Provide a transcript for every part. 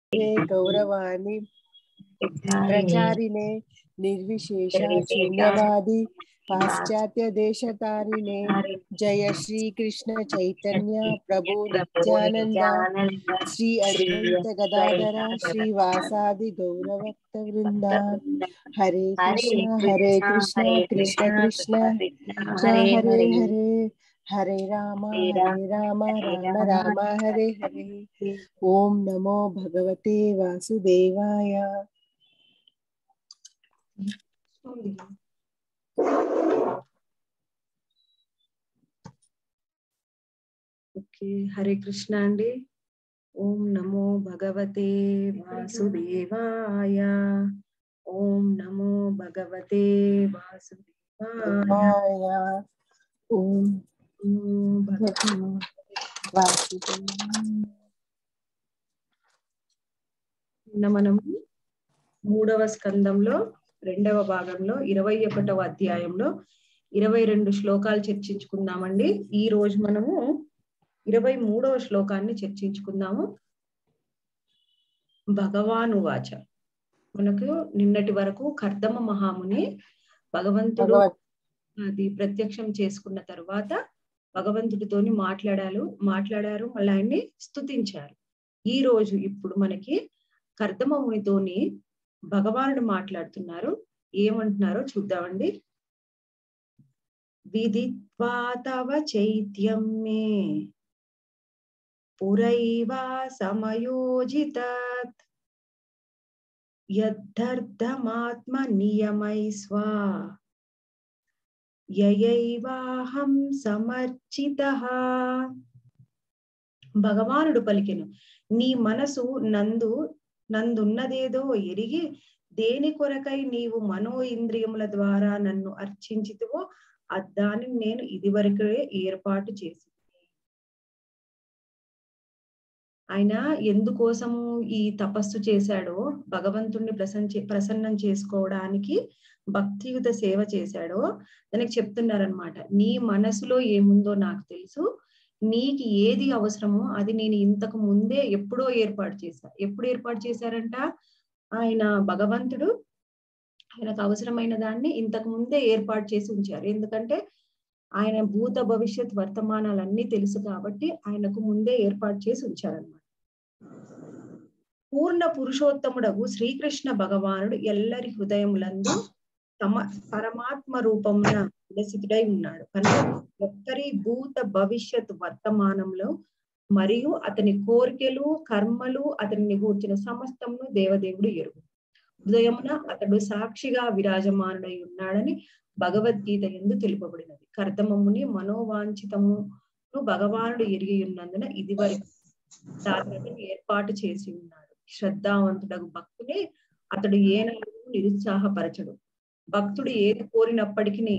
गौरवाणी प्रचारिणे निर्विशेष शून्यवादी पाश्चात्य देशतारिणे जय श्री कृष्ण चैतन्य प्रभु नित्यानंद श्री अद्वैत गदाधर श्रीवासादि गौरभक्त वृंदा हरे कृष्ण कृष्ण कृष्ण हरे हरे हरे राम राम राम हरे हरे। ओम नमो भगवते वासुदेवाय। ఓకే, హరే కృష్ణ అండి. ఓం నమో భగవతే వాసుదేవాయ. ఓం నమో భగవతే వాసుదేవాయ. ఓం మనము 3వ స్కందంలో 2వ భాగంలో 21వ అధ్యాయంలో 22 శ్లోకాలు చర్చించుకుందామండి. ఈ రోజు మనము 23వ శ్లోకాన్ని చర్చించుకుందాము. భగవానువాచ. మనకు నిన్నటి వరకు కర్దమ మహాముని భగవంతుడు అది ప్రత్యక్షం చేసుకున్న తర్వాత భగవంతుడితోని మాట్లాడారు. మళ్ళీ ఆయన్ని స్తుతించారు. ఈ రోజు ఇప్పుడు మనకి కర్దమ మునితోని భగవానుడు మాట్లాడుతున్నారు. ఏమంటున్నారో చూద్దామండి. విదిత్వా తవ చైత్యం మే పురైవా సమయోజితాత్ యద్ధర్థమాత్మ నియమైస్వా యయైవాహం సమర్చితః. భగవానుడు పలికెను, నీ మనసు నందున్నదేదో ఎరిగి దేని కొరకై నీవు మనో ఇంద్రియముల ద్వారా నన్ను అర్చించితివో దానిని నేను ఇదివరకే ఏర్పాటు చేసి. ఆయన ఎందుకోసము ఈ తపస్సు చేశాడో, భగవంతుణ్ణి ప్రసన్నం చేసుకోవడానికి భక్తియుత సేవ చేశాడో దానికి చెప్తున్నారనమాట. నీ మనసులో ఏముందో నాకు తెలుసు, నీకు ఏది అవసరమో అది నేను ఇంతకు ముందే ఎప్పుడో ఏర్పాటు చేశా. ఎప్పుడు ఏర్పాటు చేశారంట? ఆయన భగవంతుడు ఆయనకు అవసరమైన దాన్ని ఇంతకు ముందే ఏర్పాటు చేసి ఉంచారు. ఎందుకంటే ఆయన భూత భవిష్యత్ వర్తమానాలన్నీ తెలుసు కాబట్టి ఆయనకు ముందే ఏర్పాటు చేసి ఉంచారనమాట. పూర్ణ పురుషోత్తముడగు శ్రీకృష్ణ భగవానుడు ఎల్లరి హృదయములందు పరమాత్మ రూపమున విలసితుడై ఉన్నాడు కనుక ఒక్కరి భూత భవిష్యత్ వర్తమానంలో మరియు అతని కోరికలు కర్మలు అతనిని గూర్చిన సమస్తమును దేవదేవుడు ఎరుగు. హృదయమున అతడు సాక్షిగా విరాజమానుడై ఉన్నాడని భగవద్గీత యందు తెలుపబడినది. కర్దమముని మనోవాంఛితమును భగవానుడు ఎరిగి ఉన్నందున ఇదివరకు దానిని ఏర్పాటు చేసి ఉన్నాడు. శ్రద్ధావంతుడగు భక్తుని అతడు ఏనాడు నిరుత్సాహపరచడు. భక్తుడు ఏది కోరినప్పటికీ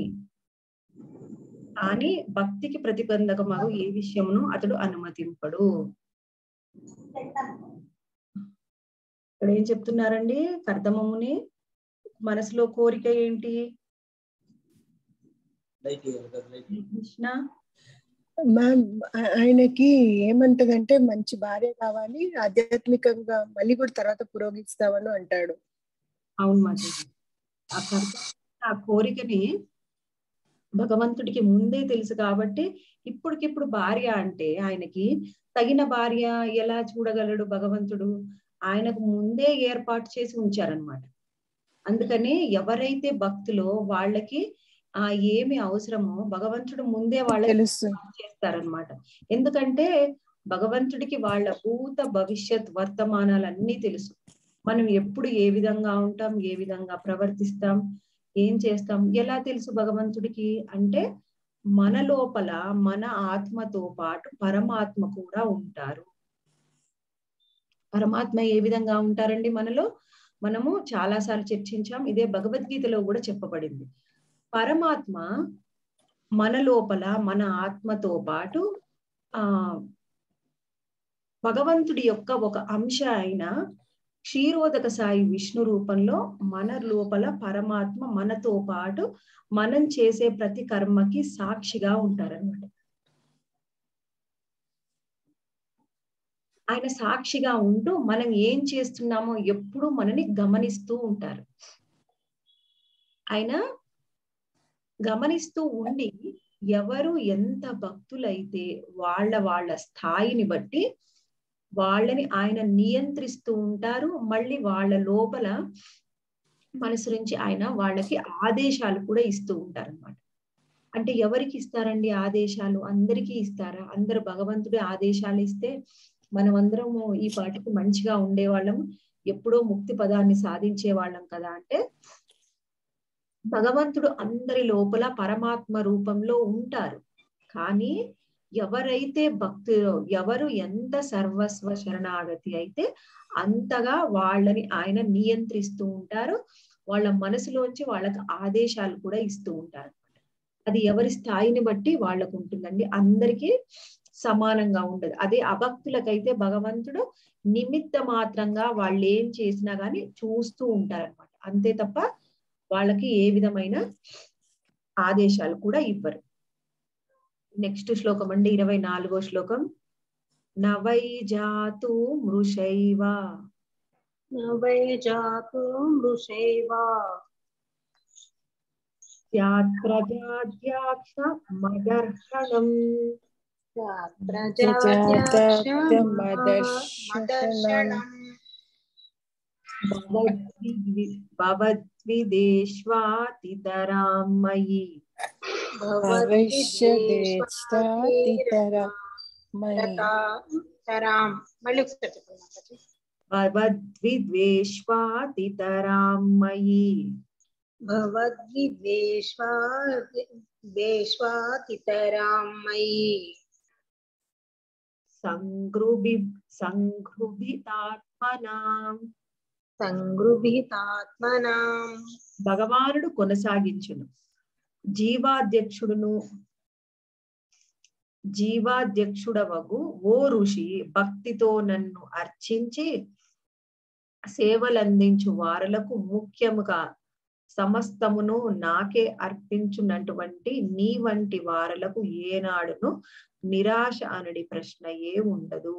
కానీ భక్తికి ప్రతిబంధకమగు ఏ విషయమును అతడు అనుమతింపడు. ఇక్కడ ఏం చెప్తున్నారండి? కర్దమముని మనసులో కోరిక ఏంటి? కృష్ణ మ్యామ్, ఆయనకి ఏమంటదంటే మంచి భార్య కావాలి, ఆధ్యాత్మికంగా మళ్ళీ కూడా తర్వాత పురోగిస్తామని అంటాడు. అవును మాతాజీ. ఆ కోరికని భగవంతుడికి ముందే తెలుసు కాబట్టి ఇప్పటికిప్పుడు భార్య అంటే ఆయనకి తగిన భార్య ఎలా చూడగలడు భగవంతుడు? ఆయనకు ముందే ఏర్పాటు చేసి ఉంచారనమాట. అందుకని ఎవరైతే భక్తులో వాళ్ళకి ఏమి అవసరమో భగవంతుడు ముందే వాళ్ళకి చేస్తారనమాట. ఎందుకంటే భగవంతుడికి వాళ్ళ భూత భవిష్యత్ వర్తమానాలన్నీ తెలుసు. మనం ఎప్పుడు ఏ విధంగా ఉంటాం, ఏ విధంగా ప్రవర్తిస్తాం, ఏం చేస్తాం ఎలా తెలుసు భగవంతుడికి అంటే మన లోపల మన ఆత్మతో పాటు పరమాత్మ కూడా ఉంటారు. పరమాత్మ ఏ విధంగా ఉంటారండి మనలో? మనము చాలా సార్లు చర్చించాం. ఇదే భగవద్గీతలో కూడా చెప్పబడింది. పరమాత్మ మన లోపల మన ఆత్మతో పాటు భగవంతుడి యొక్క ఒక అంశ అయిన క్షీరోదక సాయి విష్ణు రూపంలో మన లోపల పరమాత్మ మనతో పాటు మనం చేసే ప్రతి కర్మకి సాక్షిగా ఉంటారన్నమాట. ఆయన సాక్షిగా ఉంటూ మనం ఏం చేస్తున్నామో ఎప్పుడూ మనని గమనిస్తూ ఉంటారు. ఆయన గమనిస్తూ ఉండి ఎవరు ఎంత భక్తులైతే వాళ్ళ స్థాయిని బట్టి వాళ్ళని ఆయన నియంత్రిస్తూ ఉంటారు. మళ్ళీ వాళ్ళ లోపల మనసు నుంచి ఆయన వాళ్ళకి ఆదేశాలు కూడా ఇస్తూ ఉంటారు అన్నమాట. అంటే ఎవరికి ఇస్తారండి ఆదేశాలు? అందరికీ ఇస్తారా? అందరు భగవంతుడి ఆదేశాలు ఇస్తే మనమందరము ఈ పాటికి మంచిగా ఉండేవాళ్ళం, ఎప్పుడో ముక్తి పదాన్ని సాధించే వాళ్ళం కదా అంటే, భగవంతుడు అందరి లోపల పరమాత్మ రూపంలో ఉంటారు. కానీ ఎవరైతే భక్తులు, ఎవరు ఎంత సర్వస్వ శరణాగతి అయితే అంతగా వాళ్ళని ఆయన నియంత్రిస్తూ ఉంటారు. వాళ్ళ మనసులోంచి వాళ్ళకి ఆదేశాలు కూడా ఇస్తూ ఉంటారు. అది ఎవరి స్థాయిని బట్టి వాళ్ళకు ఉంటుందండి. అందరికీ సమానంగా ఉండదు. అదే అభక్తులకైతే భగవంతుడు నిమిత్త మాత్రంగా వాళ్ళు ఏం చేసినా గాని చూస్తూ ఉంటారన్నమాట. అంతే తప్ప వాళ్ళకి ఏ విధమైన ఆదేశాలు కూడా ఇవ్వరు. నెక్స్ట్ శ్లోకం అండి 24వ శ్లోకం. నవై జాతు మృషైవ నవై జాతు మృషైవ స్యాత్ ప్రజాధ్యక్ష మదర్శనం మదర్శనం భవద్విదేష్వాతితరాం మయి తరాం. మళ్ళీ ఒకసారి చెప్పండి. భవద్విద్వేష్వాతితరాం మయి భవద్విద్వేష్వాతితరాం మయి సంగృభితాత్మనాం. సంగృభితాత్మనాం. భగవానుడు కొనసాగించును. జీవాధ్యక్షుడవగు ఓ ఋషి, భక్తితో నన్ను అర్చించి సేవలందించు వారులకు ముఖ్యముగా సమస్తమును నాకే అర్పించున్నటువంటి నీ వంటి వారలకు ఏనాడును నిరాశ అనడి ప్రశ్నయే ఉండదు.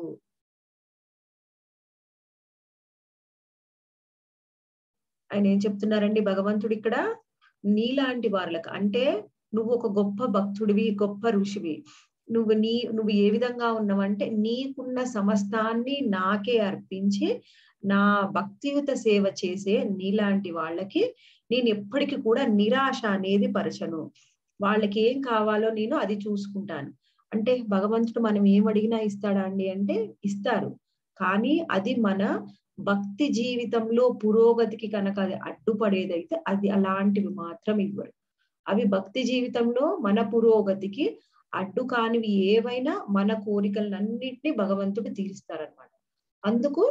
ఆయన ఏం చెప్తున్నారండి భగవంతుడు ఇక్కడ? నీలాంటి వారులకు, అంటే నువ్వు ఒక గొప్ప భక్తుడివి, గొప్ప ఋషివి, నువ్వు ఏ విధంగా ఉన్నావంటే నీకున్న సమస్తాన్ని నాకే అర్పించి నా భక్తియుత సేవ చేసే నీలాంటి వాళ్ళకి నేను ఎప్పటికీ కూడా నిరాశ అనేది పరచను. వాళ్ళకి ఏం కావాలో నేను అది చూసుకుంటాను. అంటే భగవంతుడు మనం ఏం అడిగినా ఇస్తాడా అండి అంటే ఇస్తారు. కానీ అది మన భక్తి జీవితంలో పురోగతికి కనుక అది అడ్డుపడేదైతే అది అలాంటివి మాత్రం ఇవ్వడు. అవి భక్తి జీవితంలో మన పురోగతికి అడ్డు కానివి ఏవైనా మన కోరికలన్నింటినీ భగవంతుడు తీరుస్తారనమాట. అందుకు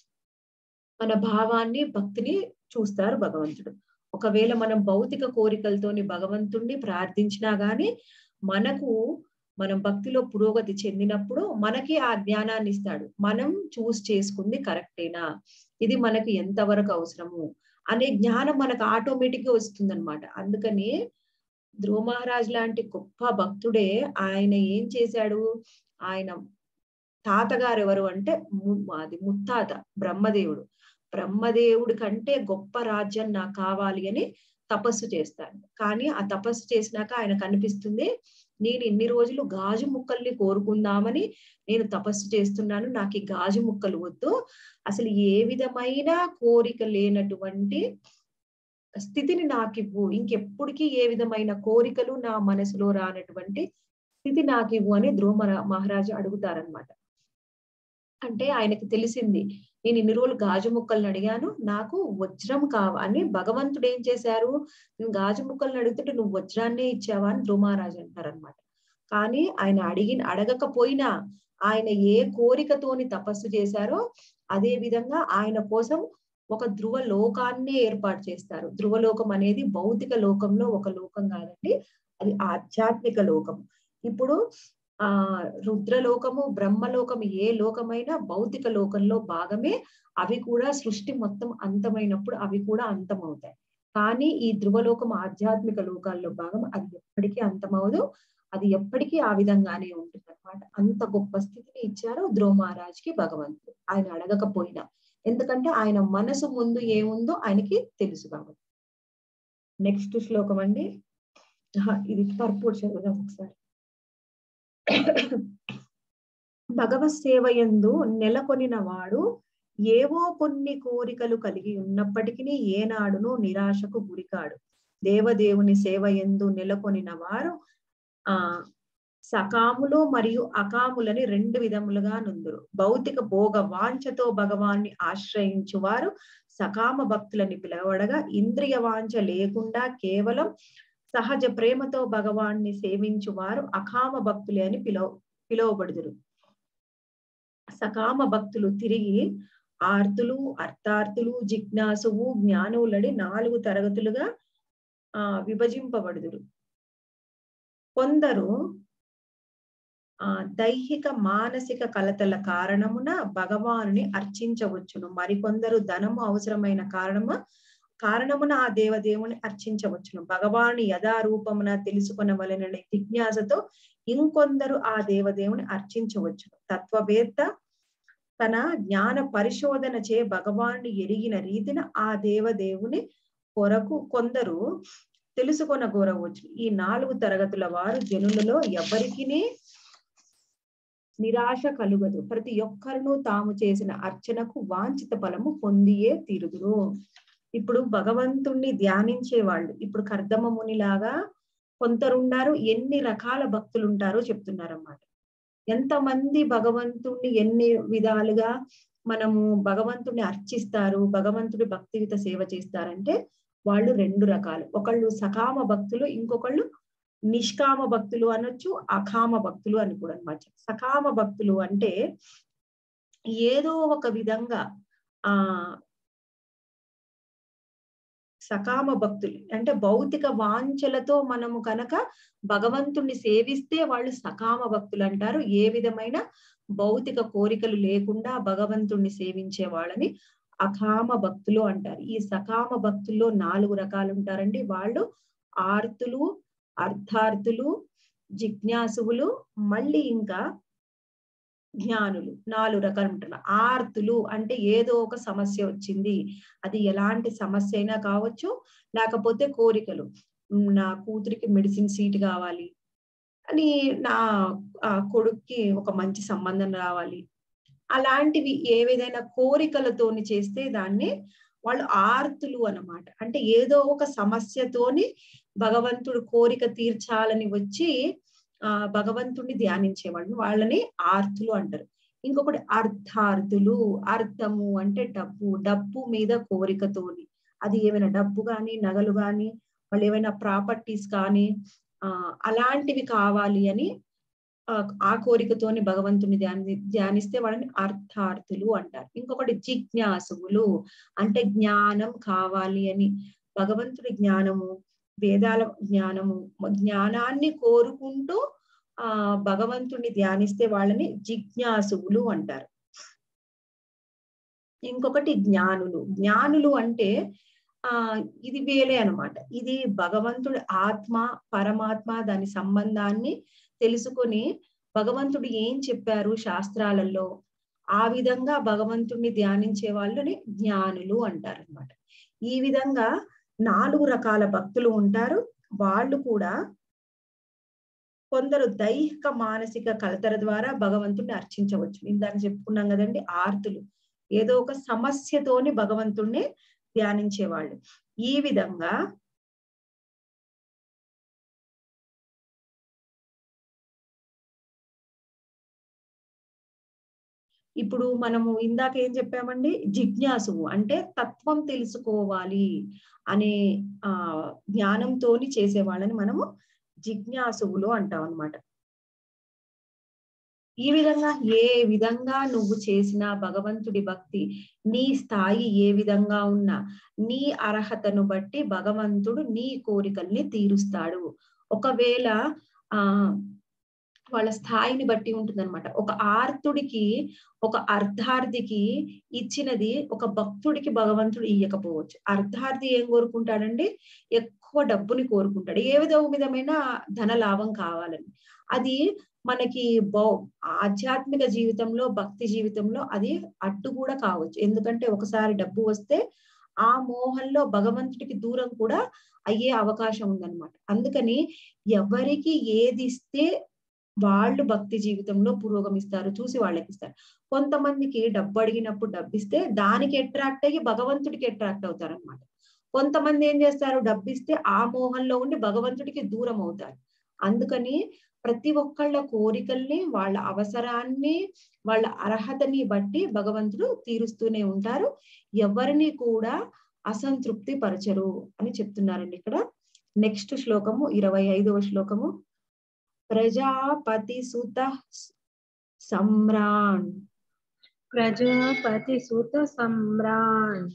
మన భావాన్ని, భక్తిని చూస్తారు భగవంతుడు. ఒకవేళ మనం భౌతిక కోరికలతోని భగవంతుణ్ణి ప్రార్థించినా గాని మనం భక్తిలో పురోగతి చెందినప్పుడు మనకి ఆ జ్ఞానాన్ని ఇస్తాడు. మనం చూస్ చేసుకుంది కరెక్టేనా, ఇది మనకి ఎంతవరకు అవసరము అనే జ్ఞానం మనకు ఆటోమేటిక్ గా వస్తుందన్నమాట. అందుకని ధ్రువ మహారాజ్ లాంటి గొప్ప భక్తుడే ఆయన ఏం చేశాడు, ఆయన తాతగారు ఎవరు అంటే అది ముత్తాత బ్రహ్మదేవుడి కంటే గొప్ప రాజ్యం నాకు కావాలి అని తపస్సు చేస్తాడు. కానీ ఆ తపస్సు చేసినాక ఆయన కనిపిస్తుంది, నేను ఇన్ని రోజులు గాజు ముక్కల్ని కోరుకుందామని నేను తపస్సు చేస్తున్నాను, నాకు ఈ గాజు ముక్కలు వద్దు, అసలు ఏ విధమైన కోరిక లేనటువంటి స్థితిని నాకివ్వు, ఇంకెప్పటికీ ఏ విధమైన కోరికలు నా మనసులో రానటువంటి స్థితి నాకివ్వు అని ధ్రువ మహారాజు అడుగుతారనమాట. అంటే ఆయనకి తెలిసింది, నేను ఇన్ని రోజులు గాజు ముక్కల్ని అడిగాను, నాకు వజ్రం కావాలి. భగవంతుడు ఏం చేశారు, నేను గాజు ముక్కల్ని అడుగుతుంటే నువ్వు వజ్రాన్నే ఇచ్చావా అని ధ్రువ మహారాజు అంటారనమాట. కానీ ఆయన అడగకపోయినా ఆయన ఏ కోరికతోని తపస్సు చేశారో అదే విధంగా ఆయన కోసం ఒక ధ్రువ లోకాన్నే ఏర్పాటు చేస్తారు. ధ్రువలోకం అనేది భౌతిక లోకంలో ఒక లోకం కాదండి, అది ఆధ్యాత్మిక లోకం. ఇప్పుడు రుద్రలోకము, బ్రహ్మలోకము ఏ లోకమైనా భౌతిక లోకంలో భాగమే. అవి కూడా సృష్టి మొత్తం అంతమైనప్పుడు అవి కూడా అంతమవుతాయి. కానీ ఈ ధ్రువలోకం ఆధ్యాత్మిక లోకాల్లో భాగం, అది ఎప్పటికీ అంతమవదు. అది ఎప్పటికీ ఆ విధంగానే ఉంటుంది అనమాట. అంత గొప్ప స్థితిని ఇచ్చారు ధ్రువ మహారాజ్కి భగవంతుడు, ఆయన అడగకపోయినా. ఎందుకంటే ఆయన మనసు ముందు ఏముందో ఆయనకి తెలుసు కాబట్టి. నెక్స్ట్ శ్లోకం అండి. ఇది పర్పూర్ చదువుదాం ఒకసారి. భగవత్ సేవయందు నెలకొనిన వాడు ఏవో కొన్ని కోరికలు కలిగి ఉన్నప్పటికీ ఏనాడును నిరాశకు గురికాడు. దేవదేవుని సేవయందు నెలకొనిన వారు సకాములు మరియు అకాములని రెండు విధములుగా నుందురు. భౌతిక భోగ వాంఛతో భగవాన్ని ఆశ్రయించు వారు సకామ భక్తులని పిలవడగా, ఇంద్రియ వాంఛ లేకుండా కేవలం సహజ ప్రేమతో భగవాన్ని సేవించు వారు అకామ భక్తులే అని పిలువబడుదురు. సకామ భక్తులు తిరిగి ఆర్తులు, అర్థార్థులు, జిజ్ఞాసువు, జ్ఞానువులని 4 తరగతులుగా విభజింపబడుదురు. కొందరు దైహిక మానసిక కలతల కారణమున భగవానుని అర్చించవచ్చును. మరికొందరు ధనము అవసరమైన కారణమున ఆ దేవదేవుని అర్చించవచ్చును. భగవాను యథారూపమున తెలుసుకొనవలెనని జిజ్ఞాసతో ఇంకొందరు ఆ దేవదేవుని అర్చించవచ్చును. తత్వవేత్త తన జ్ఞాన పరిశోధన చే భగవాను ఎరిగిన రీతిన ఆ దేవదేవుని కొరకు కొందరు తెలుసుకొనగోరవచ్చు. ఈ 4 తరగతుల వారు జనులలో ఎవరికి నిరాశ కలుగదు. ప్రతి ఒక్కరును తాము చేసిన అర్చనకు వాంఛిత ఫలము పొందియే తీరుదురు. ఇప్పుడు భగవంతుణ్ణి ధ్యానించే వాళ్ళు, ఇప్పుడు కర్దమ మునిలాగా కొందరున్నారు. ఎన్ని రకాల భక్తులు ఉంటారో చెప్తున్నారన్నమాట. ఎంతమంది భగవంతుణ్ణి ఎన్ని విధాలుగా మనము భగవంతుణ్ణి అర్చిస్తారు, భగవంతుడి భక్తియుత సేవ చేస్తారంటే వాళ్ళు 2 రకాలు. ఒకళ్ళు సకామ భక్తులు, ఇంకొకళ్ళు నిష్కామ భక్తులు అనొచ్చు, అకామ భక్తులు అని కూడా అనమాట. సకామ భక్తులు అంటే ఏదో ఒక విధంగా సకామ భక్తులు అంటే భౌతిక వాంఛలతో మనము కనుక భగవంతుణ్ణి సేవిస్తే వాళ్ళు సకామ భక్తులు అంటారు. ఏ విధమైన భౌతిక కోరికలు లేకుండా భగవంతుణ్ణి సేవించే వాళ్ళని అకామ భక్తులు అంటారు. ఈ సకామ భక్తుల్లో 4 రకాలు ఉంటారండి. వాళ్ళు ఆర్తులు, అర్థార్థులు, జిజ్ఞాసువులు, మళ్ళీ ఇంకా జ్ఞానులు, 4 రకాలు ఉంటున్నారు. ఆర్తులు అంటే ఏదో ఒక సమస్య వచ్చింది, అది ఎలాంటి సమస్య అయినా కావచ్చు, లేకపోతే కోరికలు, నా కూతురికి మెడిసిన్ సీట్ కావాలి అని, నా కొడుక్కి ఒక మంచి సంబంధం రావాలి, అలాంటివి ఏవేదైనా కోరికలతోని చేస్తే దాన్ని వాళ్ళు ఆర్తులు అన్నమాట. అంటే ఏదో ఒక సమస్యతోని భగవంతుడు కోరిక తీర్చాలని వచ్చి భగవంతుడిని ధ్యానించేవాళ్ళు, వాళ్ళని ఆర్తులు అంటారు. ఇంకొకటి అర్థార్థులు. అర్థము అంటే డబ్బు, డబ్బు మీద కోరికతోని, అది ఏమైనా డబ్బు కానీ, నగలు కానీ, వాళ్ళు ఏమైనా ప్రాపర్టీస్ కానీ అలాంటివి కావాలి అని ఆ కోరికతోని భగవంతుని ధ్యానిస్తే వాళ్ళని అర్థార్థులు అంటారు. ఇంకొకటి జిజ్ఞాసువులు అంటే జ్ఞానం కావాలి అని, భగవంతుడి జ్ఞానము, వేదాల జ్ఞానము, జ్ఞానాన్ని కోరుకుంటూ భగవంతుణ్ణి ధ్యానిస్తే వాళ్ళని జిజ్ఞాసువులు అంటారు. ఇంకొకటి జ్ఞానులు. జ్ఞానులు అంటే ఇది వేరే అన్నమాట. ఇది భగవంతుడి ఆత్మ, పరమాత్మ, దాని సంబంధాన్ని తెలుసుకొని భగవంతుడు ఏం చెప్పారు శాస్త్రాలలో, ఆ విధంగా భగవంతుడిని ధ్యానించే వాళ్ళని జ్ఞానులు అంటారు అన్నమాట. ఈ విధంగా 4 రకాల భక్తులు ఉంటారు. వాళ్ళు కూడా కొందరు దైహిక మానసిక కలతల ద్వారా భగవంతుడిని అర్చించవచ్చు. ఇందాక చెప్పుకున్నాం కదండి, ఆర్తులు ఏదో ఒక సమస్యతోని భగవంతుడిని ధ్యానించేవాళ్ళు. ఈ విధంగా ఇప్పుడు మనము ఇందాక ఏం చెప్పామండి, జిజ్ఞాసువు అంటే తత్వం తెలుసుకోవాలి అనే జ్ఞానంతోని చేసే వాళ్ళని మనము జిజ్ఞాసువులు అంటాం అన్నమాట. ఈ విధంగా ఏ విధంగా నువ్వు చేసిన భగవంతుడి భక్తి, నీ స్థాయి ఏ విధంగా ఉన్నా, నీ అర్హతను బట్టి భగవంతుడు నీ కోరికల్ని తీరుస్తాడు. ఒకవేళ వాళ్ళ స్థాయిని బట్టి ఉంటుందన్నమాట. ఒక ఆర్తుడికి ఒక అర్ధార్థికి ఇచ్చినది ఒక భక్తుడికి భగవంతుడు ఇయ్యకపోవచ్చు. అర్ధార్థి ఏం కోరుకుంటాడండి? ఎక్కువ డబ్బుని కోరుకుంటాడు, ఏ విధమైన ధన లాభం కావాలని. అది మనకి ఆధ్యాత్మిక జీవితంలో, భక్తి జీవితంలో అది అడ్డు కూడా కావచ్చు. ఎందుకంటే ఒకసారి డబ్బు వస్తే ఆ మోహంలో భగవంతుడికి దూరం కూడా అయ్యే అవకాశం ఉందన్నమాట. అందుకని ఎవరికి ఏది ఇస్తే వాళ్ళు భక్తి జీవితంలో పురోగమిస్తారు, చూసి వాళ్ళకి ఇస్తారు. కొంతమందికి డబ్బు అడిగినప్పుడు డబ్బిస్తే దానికి అట్రాక్ట్ అయ్యి భగవంతుడికి అట్రాక్ట్ అవుతారనమాట. కొంతమంది ఏం చేస్తారు, డబ్బిస్తే ఆ మోహంలో ఉండి భగవంతుడికి దూరం అవుతారు. అందుకని ప్రతి ఒక్కళ్ళ కోరికల్ని, వాళ్ళ అవసరాన్ని, వాళ్ళ అర్హతని బట్టి భగవంతుడు తీరుస్తూనే ఉంటారు. ఎవరిని కూడా అసంతృప్తి పరచరు అని చెప్తున్నారండి ఇక్కడ. నెక్స్ట్ శ్లోకము 25వ శ్లోకము. ప్రజాపతి సుత సమ్రాన్. ప్రజాపతి సుత సమ్రాన్.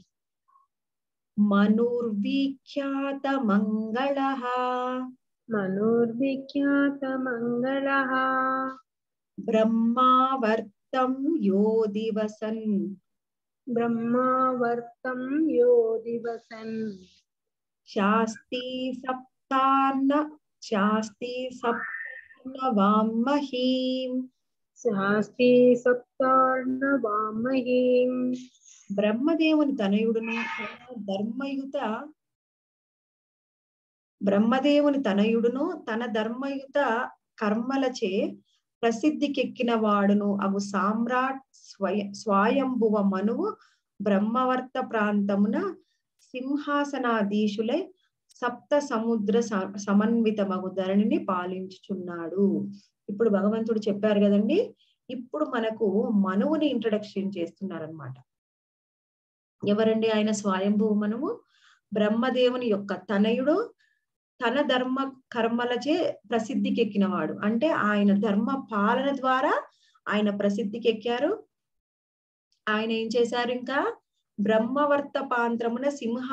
మనుర్విఖ్యాత మంగళః. మనుర్విఖ్యాత మంగళః. బ్రహ్మావర్తం యో దివసన్. బ్రహ్మావర్తం యో దివసన్. శాస్తి సప్తాన్న వామహీం. శాస్తి సప్తార్ణవామహీం. బ్రహ్మదేవుని తనయుడును తన ధర్మయుత కర్మలచే ప్రసిద్ధికెక్కిన వాడును అగు సామ్రాట్ స్వయంభువ మనువు బ్రహ్మవర్త ప్రాంతమున సింహాసనాధీశులై సప్త సముద్ర సమన్వితమగు ధరణిని పాలించుచున్నాడు. ఇప్పుడు భగవంతుడు చెప్పారు కదండి, ఇప్పుడు మనకు మనువుని ఇంట్రడక్షన్ చేస్తున్నారనమాట. ఎవరండి ఆయన? స్వయంభువ మనువు, బ్రహ్మదేవుని యొక్క తనయుడు, తన ధర్మ కర్మలచే ప్రసిద్ధికి ఎక్కినవాడు. అంటే ఆయన ధర్మ పాలన ద్వారా ఆయన ప్రసిద్ధికి ఎక్కారు. ఆయన ఏం చేశారు? ఇంకా బ్రహ్మవర్త పాంత్రమున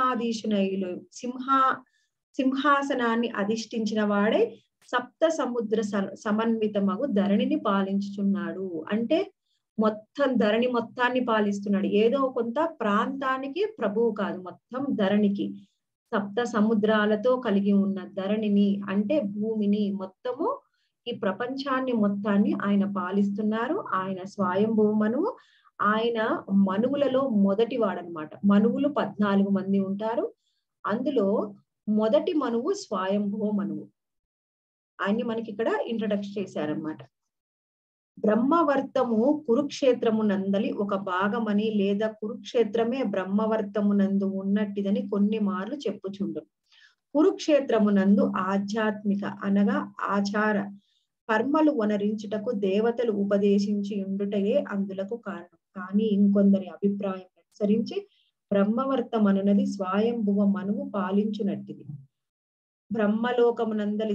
సింహాసనాన్ని అధిష్ఠించిన వాడే సప్త సముద్ర సమన్వితమగు ధరణిని పాలించుచున్నాడు. అంటే మొత్తం ధరణి మొత్తాన్ని పాలిస్తున్నాడు. ఏదో కొంత ప్రాంతానికి ప్రభువు కాదు, మొత్తం ధరణికి, సప్త సముద్రాలతో కలిగి ఉన్న ధరణిని అంటే భూమిని, మొత్తము ఈ ప్రపంచాన్ని మొత్తాన్ని ఆయన పాలిస్తున్నారు. ఆయన స్వయంభువ మనువు. ఆయన మనువులలో మొదటి వాడనమాట. మనువులు 14 మంది ఉంటారు. అందులో మొదటి మనువు స్వయంభువ మనువు. ఆయన్ని మనకి ఇక్కడ ఇంట్రడక్షన్ చేశారనమాట. బ్రహ్మవర్తము కురుక్షేత్రమునందలి ఒక భాగమని లేదా కురుక్షేత్రమే బ్రహ్మవర్తమునందు ఉన్నట్టిదని కొన్ని మార్లు చెప్పుచుండు. కురుక్షేత్రమునందు ఆధ్యాత్మిక అనగా ఆచార కర్మలు వనరించుటకు దేవతలు ఉపదేశించి ఉండుటయే అందులకు కారణం. కానీ ఇంకొందరి అభిప్రాయం అనుసరించి బ్రహ్మవర్తమనున్నది స్వయంభువ మనువు పాలించునట్టిది. బ్రహ్మలోకమునందలి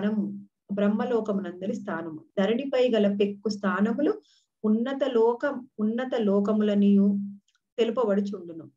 స్థానము ధరణిపై గల పెక్కు స్థానములు ఉన్నత లోకములనియు తెలుపబడుచుండును.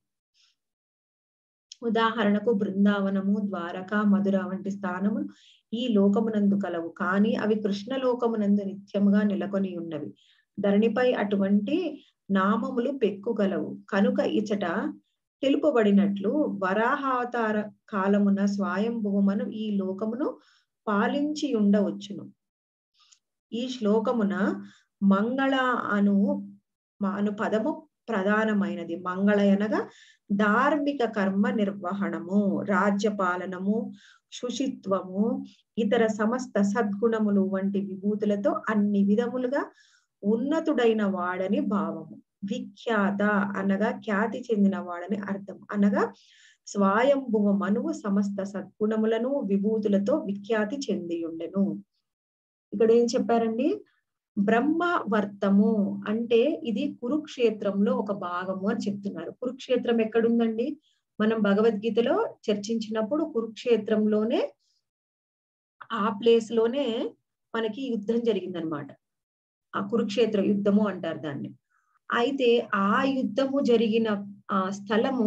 ఉదాహరణకు బృందావనము, ద్వారక, మధుర వంటి స్థానములు ఈ లోకమునందు కలవు. కానీ అవి కృష్ణ లోకమునందు నిత్యముగా నెలకొని ఉన్నవి. ధరణిపై అటువంటి నామములు పెక్కుగలవు. కనుక ఇచట తెలుపబడినట్లు వరాహావతార కాలమున స్వయంభువమను ఈ లోకమును పాలించి ఉండవచ్చును. ఈ శ్లోకమున మంగళ అను పదము ప్రధానమైనది. మంగళ అనగా ధార్మిక కర్మ నిర్వహణము, రాజ్యపాలనము, శుచిత్వము, ఇతర సమస్త సద్గుణములు వంటి విభూతులతో అన్ని విధములుగా ఉన్నతుడైన వాడని భావము. విఖ్యాత అనగా ఖ్యాతి చెందిన వాడని అర్థం. అనగా స్వయంభువ మనువు సమస్త సద్గుణములను విభూతులతో విఖ్యాతి చెంది ఉండెను. ఇక్కడ ఏం చెప్పారండి? బ్రహ్మవర్తము అంటే ఇది కురుక్షేత్రంలో ఒక భాగము అని చెప్తున్నారు. కురుక్షేత్రం ఎక్కడుందండి? మనం భగవద్గీతలో చర్చించినప్పుడు కురుక్షేత్రంలోనే, ఆ ప్లేస్ లోనే మనకి యుద్ధం జరిగిందనమాట. ఆ కురుక్షేత్ర యుద్ధము అంటారు దాన్ని. అయితే ఆ యుద్ధము జరిగిన ఆ స్థలము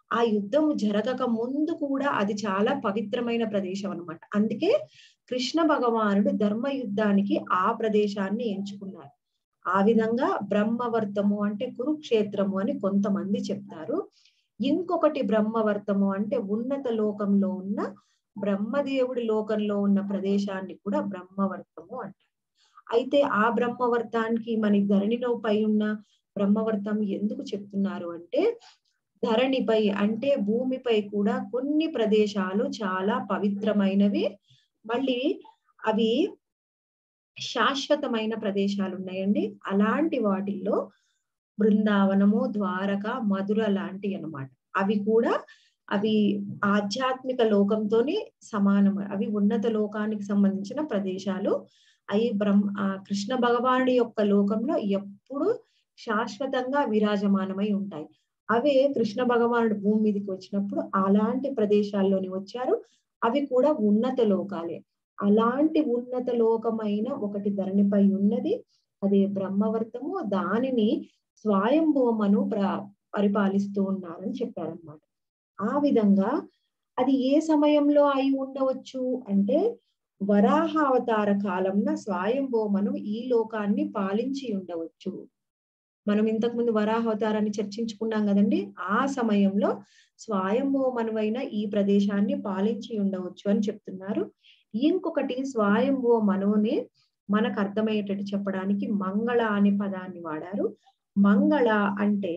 ఆ యుద్ధము జరగక ముందు కూడా అది చాలా పవిత్రమైన ప్రదేశం అన్నమాట. అందుకే కృష్ణ భగవానుడు ధర్మ యుద్ధానికి ఆ ప్రదేశాన్ని ఎంచుకున్నారు. ఆ విధంగా బ్రహ్మవర్తము అంటే కురుక్షేత్రము అని కొంతమంది చెప్తారు. ఇంకొకటి బ్రహ్మవర్తము అంటే ఉన్నత లోకంలో ఉన్న బ్రహ్మదేవుడి లోకంలో ఉన్న ప్రదేశాన్ని కూడా బ్రహ్మవర్తము అంటారు. అయితే ఆ బ్రహ్మవర్తానికి మన ధరణిలో పై ఉన్న బ్రహ్మవర్తం ఎందుకు చెప్తున్నారు అంటే, ధరణిపై అంటే భూమిపై కూడా కొన్ని ప్రదేశాలు చాలా పవిత్రమైనవి, మళ్ళీ అవి శాశ్వతమైన ప్రదేశాలు ఉన్నాయండి. అలాంటి వాటిల్లో బృందావనము, ద్వారక, మధుర లాంటి అన్నమాట. అవి ఆధ్యాత్మిక లోకంతోని సమానం. అవి ఉన్నత లోకానికి సంబంధించిన ప్రదేశాలు. అవి కృష్ణ భగవానుడి యొక్క లోకంలో ఎప్పుడు శాశ్వతంగా విరాజమానమై ఉంటాయి. అవే కృష్ణ భగవానుడు భూమి మీదకి వచ్చినప్పుడు అలాంటి ప్రదేశాల్లోని వచ్చారు. అవి కూడా ఉన్నత లోకాలే. అలాంటి ఉన్నత లోకమైన ఒకటి ధరణిపై ఉన్నది, అదే బ్రహ్మవర్తము. దానిని స్వయంభూమను పరిపాలిస్తూ ఉన్నారని చెప్పారనమాట. ఆ విధంగా అది ఏ సమయంలో అయి ఉండవచ్చు అంటే, వరాహ అవతార కాలంలో స్వయంభూమను ఈ లోకాన్ని పాలించి ఉండవచ్చు. మనం ఇంతకు ముందు వరాహ అవతారాన్ని చర్చించుకున్నాం కదండి. ఆ సమయంలో స్వయంభూమనువైన ఈ ప్రదేశాన్ని పాలించి ఉండవచ్చు అని చెప్తున్నారు. ఇంకొకటి స్వయంభూ మనువుని మనకు అర్థమయ్యేటట్టు చెప్పడానికి మంగళ అనే పదాన్ని వాడారు. మంగళ అంటే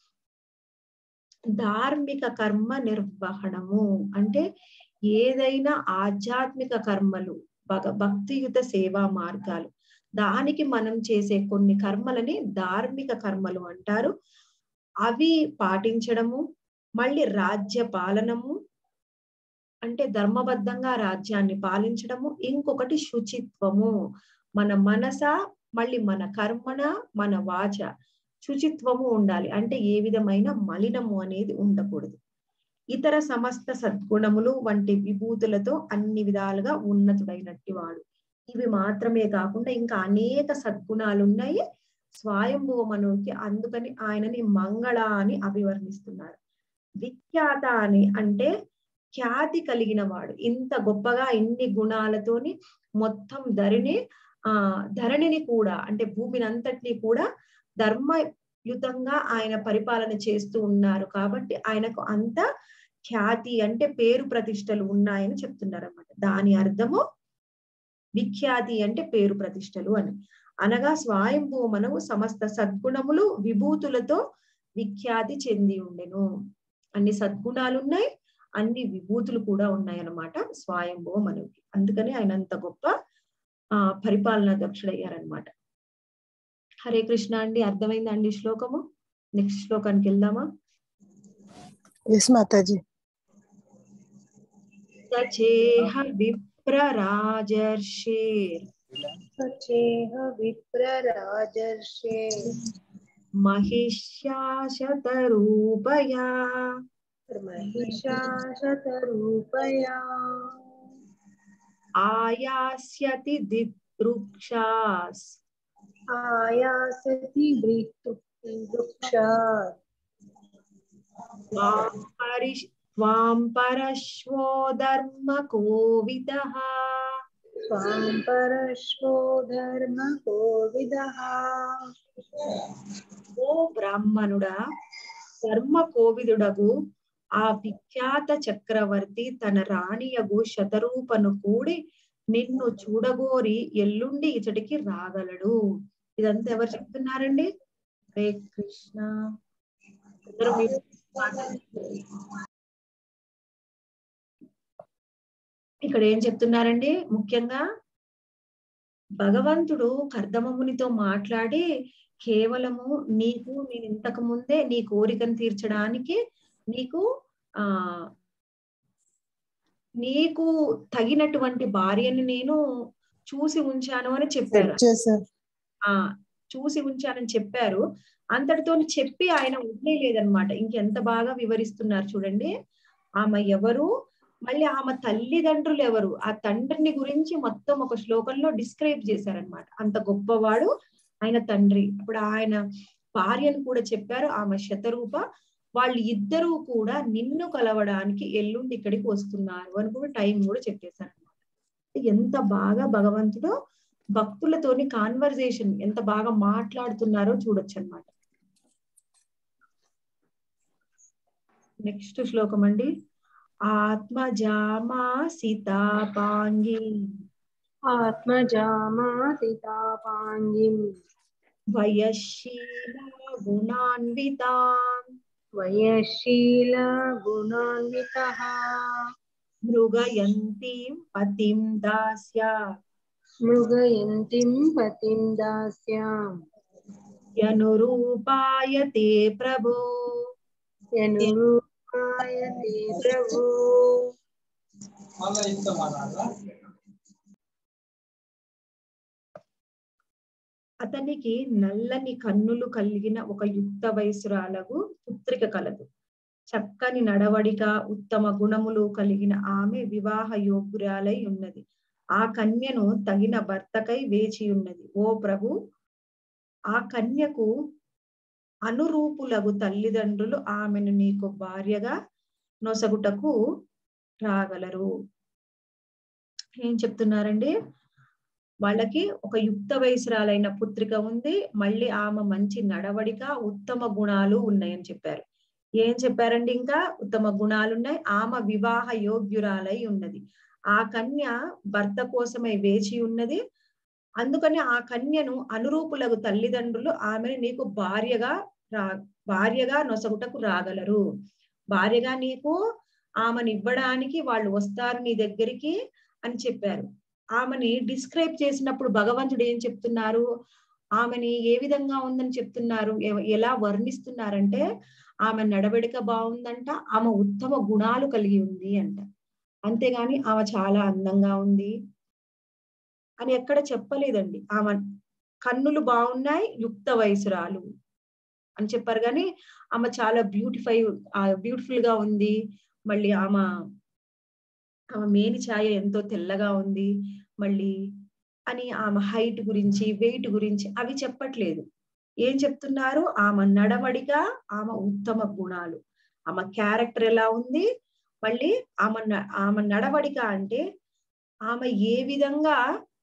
ధార్మిక కర్మ నిర్వహణము, అంటే ఏదైనా ఆధ్యాత్మిక కర్మలు, భక్తియుత సేవా మార్గాలు, దానికి మనం చేసే కొన్ని కర్మలని ధార్మిక కర్మలు అంటారు. అవి పాటించడము, మళ్ళీ రాజ్య పాలనము అంటే ధర్మబద్ధంగా రాజ్యాన్ని పాలించడము. ఇంకొకటి శుచిత్వము, మన మనస, మళ్ళీ మన కర్మణ, మన వాచ శుచిత్వము ఉండాలి. అంటే ఏ విధమైన మలినము అనేది ఉండకూడదు. ఇతర సమస్త సద్గుణములు వంటి విభూతులతో అన్ని విధాలుగా ఉన్నతుడైనట్టి వాడు. ఇవి మాత్రమే కాకుండా ఇంకా అనేక సద్గుణాలు ఉన్నాయి స్వయంభూ మనువుకి. అందుకని ఆయనని మంగళ అని అభివర్ణిస్తున్నారు. విఖ్యాత అని అంటే ఖ్యాతి కలిగిన వాడు. ఇంత గొప్పగా ఇన్ని గుణాలతోని మొత్తం ధరణిని కూడా అంటే భూమిని అంతటినీ కూడా ధర్మయుతంగా ఆయన పరిపాలన చేస్తూ ఉన్నారు. కాబట్టి ఆయనకు అంత ఖ్యాతి అంటే పేరు ప్రతిష్టలు ఉన్నాయని చెప్తున్నారు అన్నమాట. దాని అర్థము విఖ్యాతి అంటే పేరు ప్రతిష్టలు అని. అనగా స్వయంభూ మనవు సమస్త సద్గుణములు విభూతులతో విఖ్యాతి చెంది ఉండెను. అన్ని సద్గుణాలు ఉన్నాయి, అన్ని విభూతులు కూడా ఉన్నాయన్నమాట స్వయంభూ మనవుకి. అందుకని ఆయన అంత గొప్ప పరిపాలనా దక్షుడయ్యారనమాట. హరే కృష్ణ అండి. అర్థమైందండి శ్లోకము? నెక్స్ట్ శ్లోకానికి వెళ్దామా? ఎస్ మాతాజీ. సచేహ విప్రరాజర్షేర్ మహిష్యాశతరూపయా ఆయాస్యతి దిదృక్షాస్ త్వాం పరశ్వో ధర్మ కోవిదః. ఓ బ్రాహ్మణుడా, ధర్మ కోవిదుడగు ఆ విఖ్యాత చక్రవర్తి తన రాణియగు శతరూపను కూడి నిన్ను చూడగోరి ఎల్లుండి ఇతడికి రాగలడు. ఇదంతా ఎవరు చెప్తున్నారండి? హరే కృష్ణ. ఇక్కడ ఏం చెప్తున్నారండి? ముఖ్యంగా భగవంతుడు కర్దమమునితో మాట్లాడి కేవలము నేను ఇంతకు ముందే నీ కోరికను తీర్చడానికి నీకు తగినటువంటి భార్యని నేను చూసి ఉంచాను అని చెప్పారు. చూసి ఉంచానని చెప్పారు. అంతటితో చెప్పి ఆయన వదిలేదనమాట. ఇంకెంత బాగా వివరిస్తున్నారు చూడండి. ఆమె ఎవరు, మళ్ళీ ఆమె తల్లిదండ్రులు ఎవరు, ఆ తండ్రిని గురించి మొత్తం ఒక శ్లోకంలో డిస్క్రైబ్ చేశారనమాట. అంత గొప్పవాడు ఆయన తండ్రి. అప్పుడు ఆయన భార్యను కూడా చెప్పారు, ఆమె శతరూప. వాళ్ళు ఇద్దరూ కూడా నిన్ను కలవడానికి ఎల్లుండి ఇక్కడికి వస్తున్నారు అని కూడా టైం కూడా చెప్పేశారు అనమాట. ఎంత బాగా భగవంతుడు భక్తులతోని కాన్వర్జేషన్ ఎంత బాగా మాట్లాడుతున్నారో చూడొచ్చు అనమాట. నెక్స్ట్ శ్లోకం అండి. ఆత్మజామా సీతాపాంగి ఆత్మజామాసితాపాంగిం వయశీల గుణాన్వితాం వయశీల గుణాన్వితః మృగయంతీం పతిం దాస్య మృగయంతిం పతిం దాస్యాం యనురూపాయతే ప్రభో. యనురూపాయతే ప్రభో. అతనికి నల్లని కన్నులు కలిగిన ఒక యుక్త వయసురాలకు పుత్రిక కలదు. చక్కని నడవడిక ఉత్తమ గుణములు కలిగిన ఆమె వివాహ యోగ్యురాలై ఉన్నది. ఆ కన్యను తగిన భర్తకై వేచి ఉన్నది. ఓ ప్రభు, ఆ కన్యకు అనురూపులగు తల్లిదండ్రులు ఆమెను నీకు భార్యగా నొసగుటకు రాగలరు. ఏం చెప్తున్నారండి? వాళ్ళకి ఒక యుక్త వయసురాలైన పుత్రిక ఉంది, మళ్ళీ ఆమె మంచి నడవడిక ఉత్తమ గుణాలు ఉన్నాయని చెప్పారు. ఏం చెప్పారండి? ఇంకా ఉత్తమ గుణాలు ఉన్నాయి, ఆమె వివాహ యోగ్యురాలై ఉన్నది, ఆ కన్య భర్త కోసమై వేచి ఉన్నది. అందుకని ఆ కన్యను అనురూపులకు తల్లిదండ్రులు ఆమెను నీకు భార్యగా నొసగుటకు రాగలరు. భార్యగా నీకు ఆమెను ఇవ్వడానికి వాళ్ళు వస్తారు నీ దగ్గరికి అని చెప్పారు. ఆమెని డిస్క్రైబ్ చేసినప్పుడు భగవంతుడు ఏం చెప్తున్నారు? ఆమెని ఏ విధంగా ఉందని చెప్తున్నారు, ఎలా వర్ణిస్తున్నారంటే ఆమె నడవడిక బాగుందంట, ఆమె ఉత్తమ గుణాలు కలిగి ఉంది అంట. అంతేగాని ఆమె చాలా అందంగా ఉంది అని ఎక్కడ చెప్పలేదండి. ఆమె కన్నులు బాగున్నాయి, యుక్త వయసురాలు అని చెప్పారు. కానీ ఆమె చాలా బ్యూటిఫుల్ గా ఉంది, మళ్ళీ ఆమె మేని ఛాయ ఎంతో తెల్లగా ఉంది మళ్ళీ అని ఆమె హైట్ గురించి వెయిట్ గురించి అవి చెప్పట్లేదు. ఏం చెప్తున్నారు? ఆమె నడవడిక, ఆమె ఉత్తమ గుణాలు, ఆమె క్యారెక్టర్ ఎలా ఉంది, మళ్ళీ ఆమె నడవడిక అంటే ఆమె ఏ విధంగా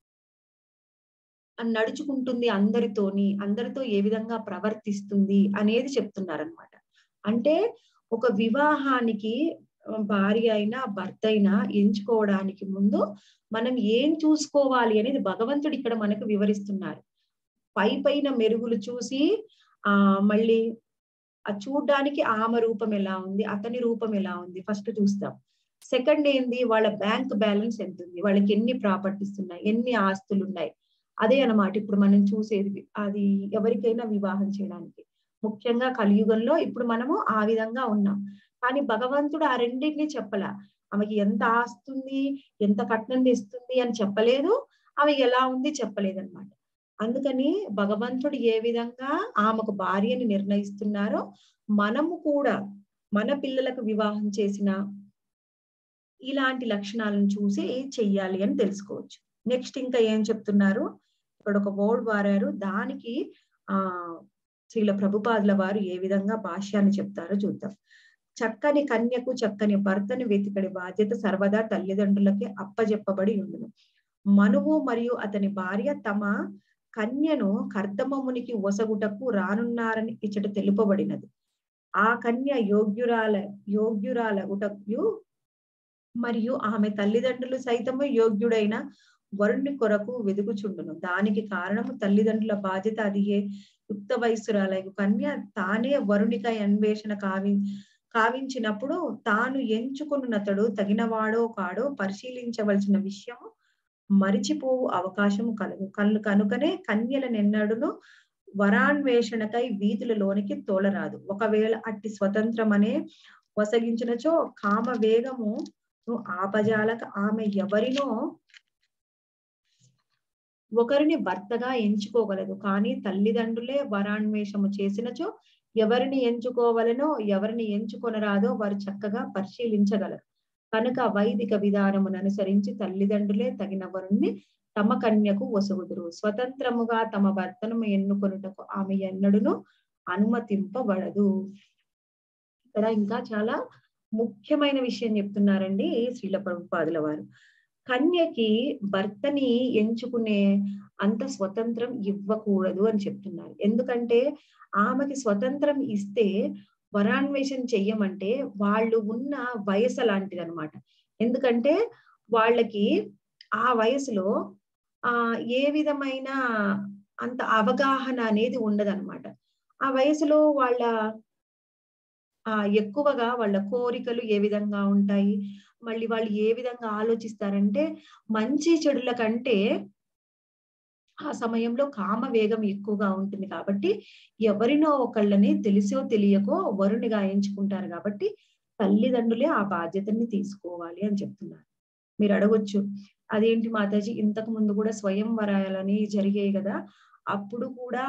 నడుచుకుంటుంది, అందరితో ఏ విధంగా ప్రవర్తిస్తుంది అనేది చెప్తున్నారనమాట. అంటే ఒక వివాహానికి భార్య అయినా భర్త అయినా ఎంచుకోవడానికి ముందు మనం ఏం చూసుకోవాలి అనేది భగవంతుడు ఇక్కడ మనకు వివరిస్తున్నారు. పైన మెరుగులు చూసి మళ్ళీ చూడ్డానికి ఆమె రూపం ఎలా ఉంది, అతని రూపం ఎలా ఉంది ఫస్ట్ చూస్తాం. సెకండ్ ఏంది, వాళ్ళ బ్యాంక్ బ్యాలెన్స్ ఎంత ఉంది, వాళ్ళకి ఎన్ని ప్రాపర్టీస్ ఉన్నాయి, ఎన్ని ఆస్తులు ఉన్నాయి, అదే అన్నమాట ఇప్పుడు మనం చూసేది. అది ఎవరికైనా వివాహం చేయడానికి ముఖ్యంగా కలియుగంలో ఇప్పుడు మనము ఆ విధంగా ఉన్నాం. కానీ భగవంతుడు ఆ రెండింటిని చెప్పలా. ఆమెకి ఎంత ఆస్తుంది, ఎంత కట్నం తెస్తుంది అని చెప్పలేదు, ఆమె ఎలా ఉంది చెప్పలేదన్నమాట. అందుకని భగవంతుడు ఏ విధంగా ఆమెకు భార్యని నిర్ణయిస్తున్నారో మనము కూడా మన పిల్లలకు వివాహం చేసిన ఇలాంటి లక్షణాలను చూసి చెయ్యాలి అని తెలుసుకోవచ్చు. నెక్స్ట్ ఇంకా ఏం చెప్తున్నారు, ఇక్కడ ఒక వర్డ్ వారారు, దానికి శ్రీల ప్రభుపాదుల వారు ఏ విధంగా భాష్యాన్ని చెప్తారో చూద్దాం. చక్కని కన్యకు చక్కని భర్తను వెతికడి బాధ్యత సర్వదా తల్లిదండ్రులకే అప్పజెప్పబడి ఉండును. మనువు మరియు అతని భార్య తమ కన్యను కర్దమమునికి ఒసగుటకు రానున్నారని ఇచ్చట తెలుపబడినది. ఆ కన్య యోగ్యురాలగుటకు మరియు ఆమె తల్లిదండ్రులు సైతము యోగ్యుడైన వరుణ్ణి కొరకు వెదుకుచుండును. దానికి కారణము తల్లిదండ్రుల బాధ్యత అదియే. యుక్త వయస్సురాలగు కన్య తానే వరుణికై అన్వేషణ కావించినప్పుడు తాను ఎంచుకున్నతడు తగినవాడో కాడో పరిశీలించవలసిన విషయము మరిచిపోవు అవకాశము కలదు. కనుకనే కన్యలనెన్నడును వరాన్వేషణకై వీధులలోనికి తోలరాదు. ఒకవేళ అట్టి స్వతంత్రమనే వసగించినచో కామ వేగము ఆపజాలక ఆమె ఎవరినో ఒకరిని భర్తగా ఎంచుకోగలదు. కానీ తల్లిదండ్రులే వరాన్వేషము చేసినచో ఎవరిని ఎంచుకోవలనో ఎవరిని ఎంచుకొనరాదో వారు చక్కగా పరిశీలించగలరు. కనుక వైదిక విధానమును అనుసరించి తల్లిదండ్రులే తగిన వరుణ్ణి తమ కన్యకు ఒసగుదురు. స్వతంత్రముగా తమ భర్తను ఎన్నుకొనుటకు ఆమె ఎన్నడును అనుమతింపబడదు. ఇక్కడ ఇంకా చాలా ముఖ్యమైన విషయం చెప్తున్నారండి శ్రీల ప్రభుపాదుల వారు. కన్యకి భర్తని ఎంచుకునే అంత స్వతంత్రం ఇవ్వకూడదు అని చెప్తున్నారు. ఎందుకంటే ఆమెకి స్వతంత్రం ఇస్తే వరాన్వేషణ చెయ్యమంటే వాళ్ళు ఉన్న వయసు లాంటిది అనమాట. ఎందుకంటే వాళ్ళకి ఆ వయసులో ఏ విధమైన అంత అవగాహన అనేది ఉండదన్నమాట. ఆ వయసులో వాళ్ళ ఎక్కువగా వాళ్ళ కోరికలు ఏ విధంగా ఉంటాయి, మళ్ళీ వాళ్ళు ఏ విధంగా ఆలోచిస్తారంటే మంచి చెడుల కంటే ఆ సమయంలో కామ వేగం ఎక్కువగా ఉంటుంది. కాబట్టి ఎవరినో ఒకళ్ళని తెలిసో తెలియకో వరునిగా ఎంచుకుంటారు. కాబట్టి తల్లిదండ్రులే ఆ బాధ్యతని తీసుకోవాలి అని చెప్తున్నారు. మీరు అడగొచ్చు, అదేంటి మాతాజీ ఇంతకు ముందు కూడా స్వయంవరాలని జరిగాయి కదా, అప్పుడు కూడా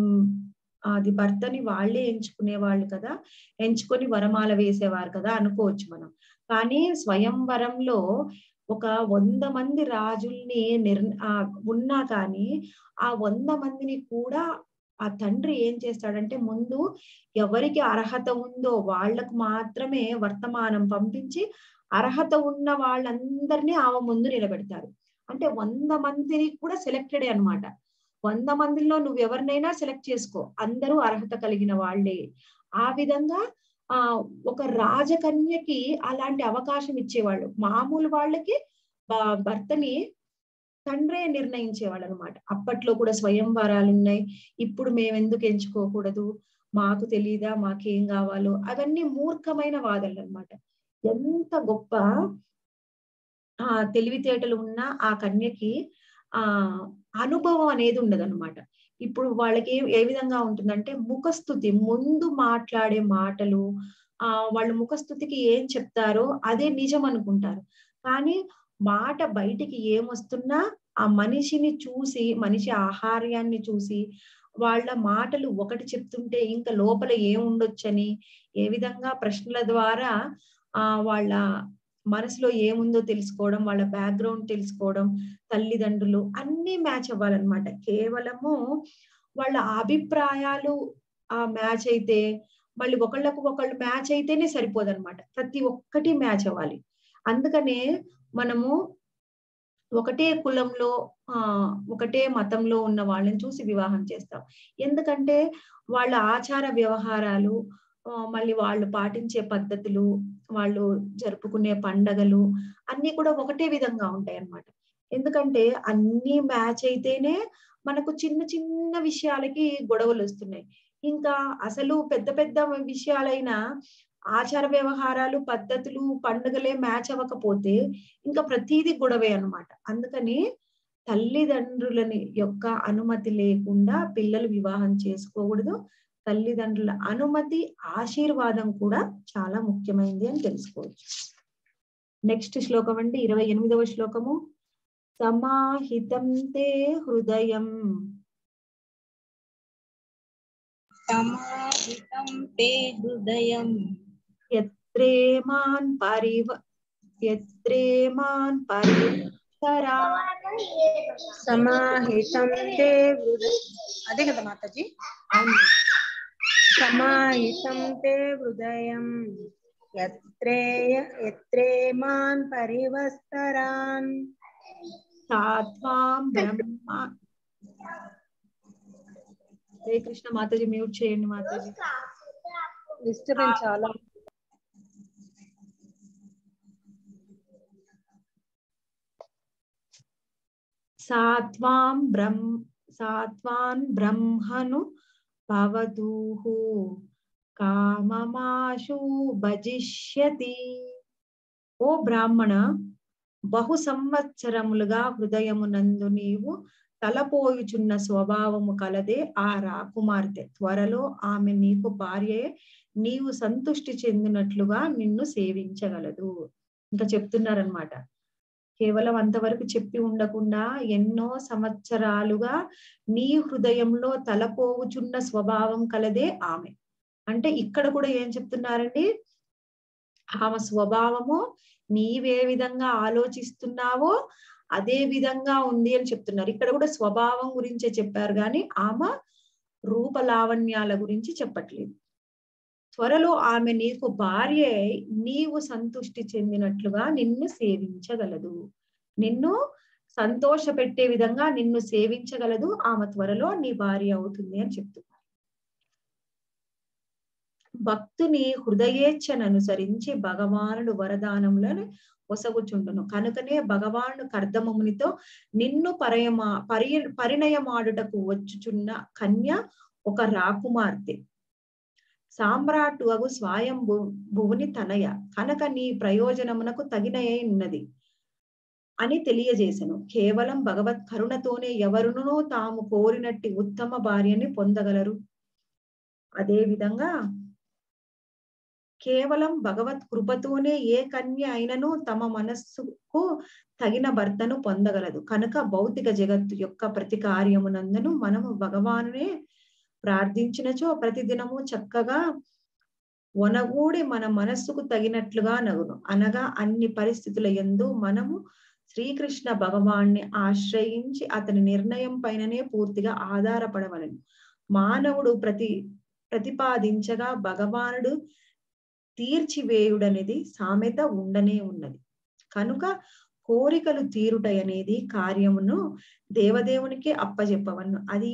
అది భర్తని వాళ్ళే ఎంచుకునేవాళ్ళు కదా, ఎంచుకొని వరమాల వేసేవారు కదా అనుకోవచ్చు మనం. కానీ స్వయంవరంలో ఒక 100 మంది రాజుల్ని ఉన్నా కానీ ఆ 100 మందిని కూడా ఆ తండ్రి ఏం చేస్తాడంటే ముందు ఎవరికి అర్హత ఉందో వాళ్లకు మాత్రమే వర్తమానం పంపించి అర్హత ఉన్న వాళ్ళందరినీ ఆమె ముందు నిలబెడతారు. అంటే 100 మందిని కూడా సెలెక్టెడే అన్నమాట. 100 మందిలో నువ్వు ఎవరినైనా సెలెక్ట్ చేసుకో, అందరూ అర్హత కలిగిన వాళ్ళే. ఆ విధంగా ఒక రాజకన్యకి అలాంటి అవకాశం ఇచ్చేవాళ్ళు. మామూలు వాళ్ళకి భర్తని తండ్రే నిర్ణయించేవాళ్ళు అనమాట. అప్పట్లో కూడా స్వయంవరాలు ఉన్నాయి. ఇప్పుడు మేమెందుకు ఎంచుకోకూడదు, మాకు తెలీదా, మాకేం కావాలో, అవన్నీ మూర్ఖమైన వాదనలు అనమాట. ఎంత గొప్ప తెలివితేటలు ఉన్న ఆ కన్యకి అనుభవం అనేది ఉండదన్నమాట. ఇప్పుడు వాళ్ళకి ఏ విధంగా ఉంటుందంటే ముఖస్థుతి, ముందు మాట్లాడే మాటలు, వాళ్ళ ముఖస్థుతికి ఏం చెప్తారో అదే నిజం అనుకుంటారు. కానీ మాట బయటికి ఏమొస్తున్నా ఆ మనిషిని చూసి, మనిషి ఆహార్యాన్ని చూసి, వాళ్ళ మాటలు ఒకటి చెప్తుంటే ఇంకా లోపల ఏముండొచ్చని ఏ విధంగా ప్రశ్నల ద్వారా వాళ్ళ మనసులో ఏముందో తెలుసుకోవడం, వాళ్ళ బ్యాక్గ్రౌండ్ తెలుసుకోవడం, తల్లిదండ్రులు అన్ని మ్యాచ్ అవ్వాలన్నమాట. కేవలము వాళ్ళ అభిప్రాయాలు మ్యాచ్ అయితే, మళ్ళీ ఒకళ్ళకు ఒకళ్ళు మ్యాచ్ అయితేనే సరిపోదన్నమాట. ప్రతి ఒక్కటి మ్యాచ్ అవ్వాలి. అందుకనే మనము ఒకటే కులంలో ఒకటే మతంలో ఉన్న వాళ్ళని చూసి వివాహం చేస్తాం. ఎందుకంటే వాళ్ళ ఆచార వ్యవహారాలు, మళ్ళీ వాళ్ళు పాటించే పద్ధతులు, వాళ్ళు జరుపుకునే పండగలు అన్ని కూడా ఒకటే విధంగా ఉంటాయి అన్నమాట. ఎందుకంటే అన్ని మ్యాచ్ అయితేనే మనకు చిన్న చిన్న విషయాలకి గొడవలు వస్తున్నాయి. ఇంకా అసలు పెద్ద పెద్ద విషయాలైన ఆచార వ్యవహారాలు, పద్ధతులు, పండుగలే మ్యాచ్ అవ్వకపోతే ఇంకా ప్రతిదీ గొడవే అన్నమాట. అందుకని తల్లిదండ్రులని యొక్క అనుమతి లేకుండా పిల్లలు వివాహం చేసుకోకూడదు. తల్లిదండ్రుల అనుమతి, ఆశీర్వాదం కూడా చాలా ముఖ్యమైనది అని తెలుసుకోవచ్చు. నెక్స్ట్ శ్లోకం అండి, 28వ శ్లోకము. సమాహితం తే హృదయం, సమాహితం తే హృదయం, యత్రేమాన్ పరివసరా. సమాహితం తే హృదయం, అదే కదా మాతాజీ. సమాహితం తే హృదయం, యత్రేమాన్ పరివస్తరాన్. సాత్వాం బ్రహ్మ. హరే కృష్ణ మాతాజీ, మ్యూట్ చేయండి మాతాజీ, డిస్టర్బెన్స్ చాలా. సాత్వాన్ బ్రహ్మను భవతూః కామమాశు భజిష్యతి. ఓ బ్రాహ్మణ, బహు సంవత్సరములుగా హృదయమునందు నీవు తలపోయుచున్న స్వభావము కలదే ఆ రాకుమార్తె. త్వరలో ఆమె నీకు భార్యే, నీవు సంతుష్టి చెందినట్లుగా నిన్ను సేవించగలదు. ఇంకా చెప్తున్నారనమాట. కేవలం అంతవరకు చెప్పి ఉండకుండా ఎన్నో సంవత్సరాలుగా నీ హృదయంలో తలపోవుచున్న స్వభావం కలదే ఆమె. అంటే ఇక్కడ కూడా ఏం చెప్తున్నారండి, ఆమె స్వభావము నీవే విధంగా ఆలోచిస్తున్నావో అదే విధంగా ఉంది అని చెప్తున్నారు. ఇక్కడ కూడా స్వభావం గురించే చెప్పారు కానీ ఆమె రూపలావణ్యాల గురించి చెప్పట్లేదు. త్వరలో ఆమె నీకు భార్య అయి నీవు సంతుష్టి చెందినట్లుగా నిన్ను సేవించగలదు. నిన్ను సంతోష పెట్టే విధంగా నిన్ను సేవించగలదు. ఆమె త్వరలో నీ భార్య అవుతుంది అని చెప్తున్నారు. భక్తుని హృదయేచ్ఛను అనుసరించి భగవానుడు వరదానములను ఒసగుచుండును. కనుకనే భగవానుడు కర్దమమునితో నిన్ను పరిణయమాడుటకు వచ్చుచున్న కన్య ఒక రాకుమార్తె, సామ్రాటు అగు స్వయం భువుని తనయ, కనుక నీ ప్రయోజనమునకు తగినయై ఉన్నది అని తెలియజేసెను. కేవలం భగవత్ కరుణతోనే ఎవరునూ తాము కోరినట్టి ఉత్తమ భార్యని పొందగలరు. అదే విధంగా కేవలం భగవత్ కృపతోనే ఏ కన్య అయినను తమ మనస్సుకు తగిన భర్తను పొందగలదు. కనుక భౌతిక జగత్తు యొక్క ప్రతి కార్యమునందును మనము భగవానునే ప్రార్థించినచో ప్రతిదినము చక్కగా వనగూడి మన మనస్సుకు తగినట్లుగా నగును. అనగా అన్ని పరిస్థితుల యందు మనము శ్రీకృష్ణ భగవాన్ని ఆశ్రయించి అతని నిర్ణయం పైననే పూర్తిగా ఆధారపడవలను. మానవుడు ప్రతిపాదించగా భగవానుడు తీర్చివేయుడనేది సామెత ఉండనే ఉన్నది. కనుక కోరికలు తీరుటయనేది కార్యమును దేవదేవునికే అప్పజెప్పవలను. అది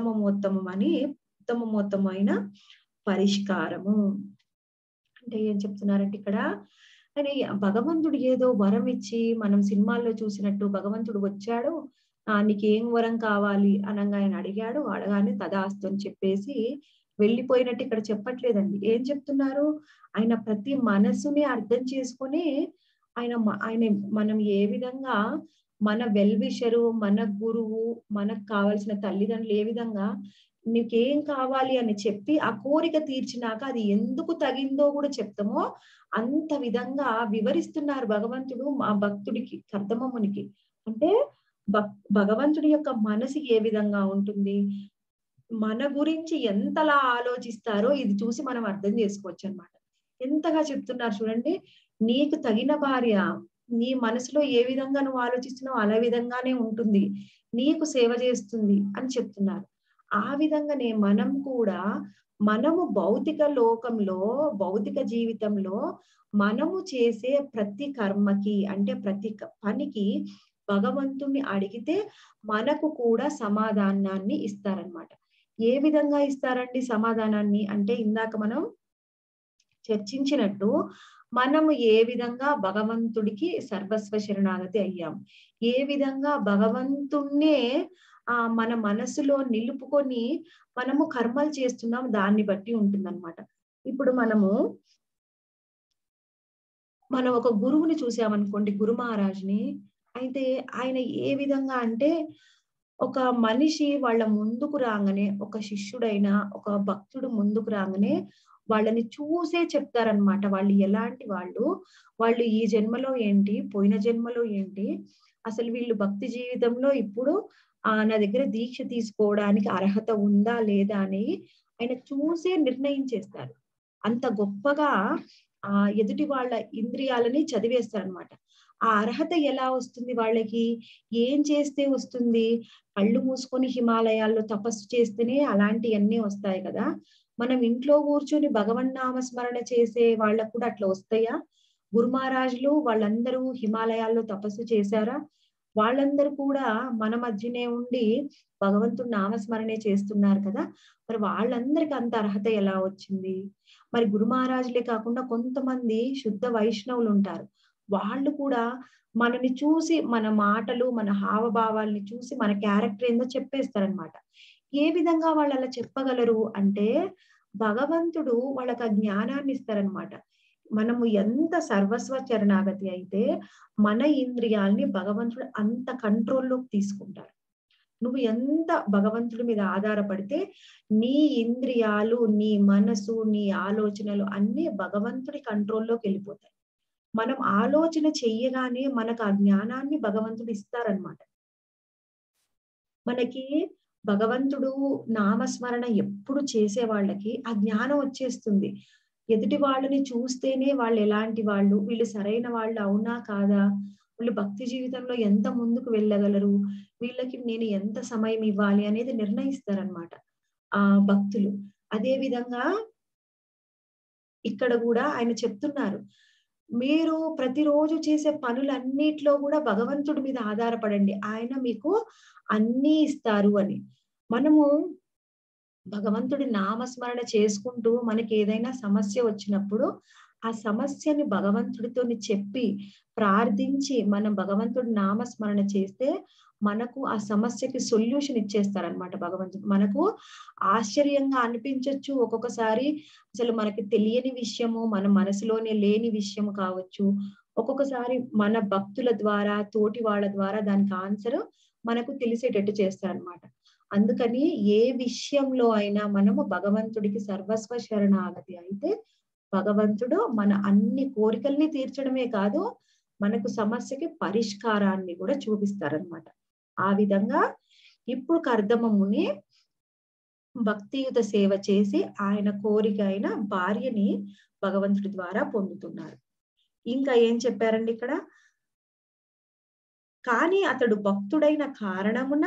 ఉత్తమోత్తమైన పరిష్కారము. అంటే ఏం చెప్తున్నారంటే ఇక్కడ ఆయన భగవంతుడు ఏదో వరం ఇచ్చి, మనం సినిమాల్లో చూసినట్టు భగవంతుడు వచ్చాడు, నీకేం వరం కావాలి అనగా ఆయన అడిగాడు, అడగానే తదాస్తు అని చెప్పేసి వెళ్ళిపోయినట్టు ఇక్కడ చెప్పట్లేదండి. ఏం చెప్తున్నారు? ఆయన ప్రతి మనసుని అర్థం చేసుకొని ఆయన మనం ఏ విధంగా మన వెల్విషరు, మన గురువు, మనకు కావాల్సిన తల్లిదండ్రులు ఏ విధంగా నీకేం కావాలి అని చెప్పి ఆ కోరిక తీర్చినాక అది ఎందుకు తగిందో కూడా చెప్తామో అంత విధంగా వివరిస్తున్నారు భగవంతుడు మా భక్తుడికి, కర్దమమునికి. అంటే భగవంతుడి యొక్క మనసు ఏ విధంగా ఉంటుంది, మన గురించి ఎంతలా ఆలోచిస్తారో ఇది చూసి మనం అర్థం చేసుకోవచ్చు అన్నమాట. ఎంతగా చెప్తున్నారు చూడండి. నీకు తగిన భార్య నీ మనసులో ఏ విధంగా నువ్వు ఆలోచిస్తున్నావు అలా విధంగానే ఉంటుంది, నీకు సేవ చేస్తుంది అని చెప్తున్నారు. ఆ విధంగానే మనం కూడా మనము భౌతిక లోకంలో, భౌతిక జీవితంలో మనము చేసే ప్రతి కర్మకి, అంటే ప్రతి పనికి భగవంతుణ్ణి అడిగితే మనకు కూడా సమాధానాన్ని ఇస్తారనమాట. ఏ విధంగా ఇస్తారండి సమాధానాన్ని అంటే, ఇందాక మనం చర్చించినట్టు మనము ఏ విధంగా భగవంతుడికి సర్వస్వ శరణాగతి అయ్యాం, ఏ విధంగా భగవంతుణ్ణే మన మనసులో నిలుపుకొని మనము కర్మలు చేస్తున్నాం, దాన్ని బట్టి ఉంటుందన్నమాట. ఇప్పుడు మనం ఒక గురువుని చూసామనుకోండి, గురు మహారాజ్ని, అయితే ఆయన ఏ విధంగా అంటే ఒక మనిషి వాళ్ళ ముందుకు రాగానే, ఒక శిష్యుడైనా ఒక భక్తుడు ముందుకు రాగానే వాళ్ళని చూసే చెప్తారనమాట. వాళ్ళు ఎలాంటి వాళ్ళు ఈ జన్మలో ఏంటి, పోయిన జన్మలో ఏంటి, అసలు వీళ్ళు భక్తి జీవితంలో ఇప్పుడు నా దగ్గర దీక్ష తీసుకోవడానికి అర్హత ఉందా లేదా అని ఆయన చూసే నిర్ణయించేస్తారు. అంత గొప్పగా ఎదుటి వాళ్ళ ఇంద్రియాలని చదివేస్తారనమాట. ఆ అర్హత ఎలా వస్తుంది వాళ్ళకి, ఏం చేస్తే వస్తుంది? కళ్ళు మూసుకొని హిమాలయాల్లో తపస్సు చేస్తేనే అలాంటివన్నీ వస్తాయి కదా. మనం ఇంట్లో కూర్చొని భగవన్నామ స్మరణ చేసే వాళ్ళకు కూడా అట్లా వస్తాయా? గురు మహారాజులు వాళ్ళందరూ హిమాలయాల్లో తపస్సు చేశారా? వాళ్ళందరూ కూడా మన మధ్యనే ఉండి భగవంతుడి నామస్మరణే చేస్తున్నారు కదా. మరి వాళ్ళందరికి అంత అర్హత ఎలా వచ్చింది? మరి గురు మహారాజులే కాకుండా కొంతమంది శుద్ధ వైష్ణవులు ఉంటారు, వాళ్ళు కూడా మనని చూసి, మన మాటలు, మన హావభావాల్ని చూసి మన క్యారెక్టర్ ఏందో చెప్పేస్తారనమాట. ఏ విధంగా వాళ్ళు అలా చెప్పగలరు అంటే, భగవంతుడు వాళ్ళకి ఆ జ్ఞానాన్ని ఇస్తారనమాట. మనము ఎంత సర్వస్వ చరణాగతి అయితే మన ఇంద్రియాల్ని భగవంతుడు అంత కంట్రోల్లోకి తీసుకుంటారు. నువ్వు ఎంత భగవంతుడి మీద ఆధారపడితే నీ ఇంద్రియాలు, నీ మనసు, నీ ఆలోచనలు అన్ని భగవంతుడి కంట్రోల్లోకి వెళ్ళిపోతాయి. మనం ఆలోచన చెయ్యగానే మనకు ఆ జ్ఞానాన్ని భగవంతుడు ఇస్తారనమాట. మనకి భగవంతుడు నామస్మరణ ఎప్పుడు చేసే వాళ్ళకి ఆ జ్ఞానం వచ్చేస్తుంది. ఎదుటి వాళ్ళని చూస్తేనే వాళ్ళు ఎలాంటి వాళ్ళు, వీళ్ళు సరైన వాళ్ళు అవునా కాదా, వీళ్ళు భక్తి జీవితంలో ఎంత ముందుకు వెళ్ళగలరు, వీళ్ళకి నేను ఎంత సమయం ఇవ్వాలి అనేది నిర్ణయిస్తారనమాట ఆ భక్తులు. అదే విధంగా ఇక్కడ కూడా ఆయన చెప్తున్నారు, మీరు ప్రతిరోజు చేసే పనులన్నిట్లో కూడా భగవంతుడి మీద ఆధారపడండి, ఆయన మీకు అన్నీ ఇస్తారు అని. మనము భగవంతుడి నామస్మరణ చేసుకుంటూ మనకి ఏదైనా సమస్య వచ్చినప్పుడు ఆ సమస్యని భగవంతుడితో చెప్పి ప్రార్థించి మనం భగవంతుడి నామస్మరణ చేస్తే మనకు ఆ సమస్యకి సొల్యూషన్ ఇచ్చేస్తారనమాట భగవంతుడు. మనకు ఆశ్చర్యంగా అనిపించవచ్చు ఒక్కొక్కసారి, అసలు మనకి తెలియని విషయము, మన మనసులోనే లేని విషయము కావచ్చు. ఒక్కొక్కసారి మన భక్తుల ద్వారా, తోటి వాళ్ళ ద్వారా దానికి ఆన్సర్ మనకు తెలిసేటట్టు చేస్తారనమాట. అందుకని ఏ విషయంలో అయినా మనము భగవంతుడికి సర్వస్వ శరణాగతి అయితే భగవంతుడు మన అన్ని కోరికల్ని తీర్చడమే కాదు, మనకు సమస్యకి పరిష్కారాన్ని కూడా చూపిస్తారనమాట. ఆ విధంగా ఇప్పుడు కర్దమముని భక్తియుత సేవ చేసి ఆయన కోరిక అయిన భార్యని భగవంతుడి ద్వారా పొందుతున్నారు. ఇంకా ఏం చెప్పారండి ఇక్కడ, కానీ అతడు భక్తుడైన కారణమున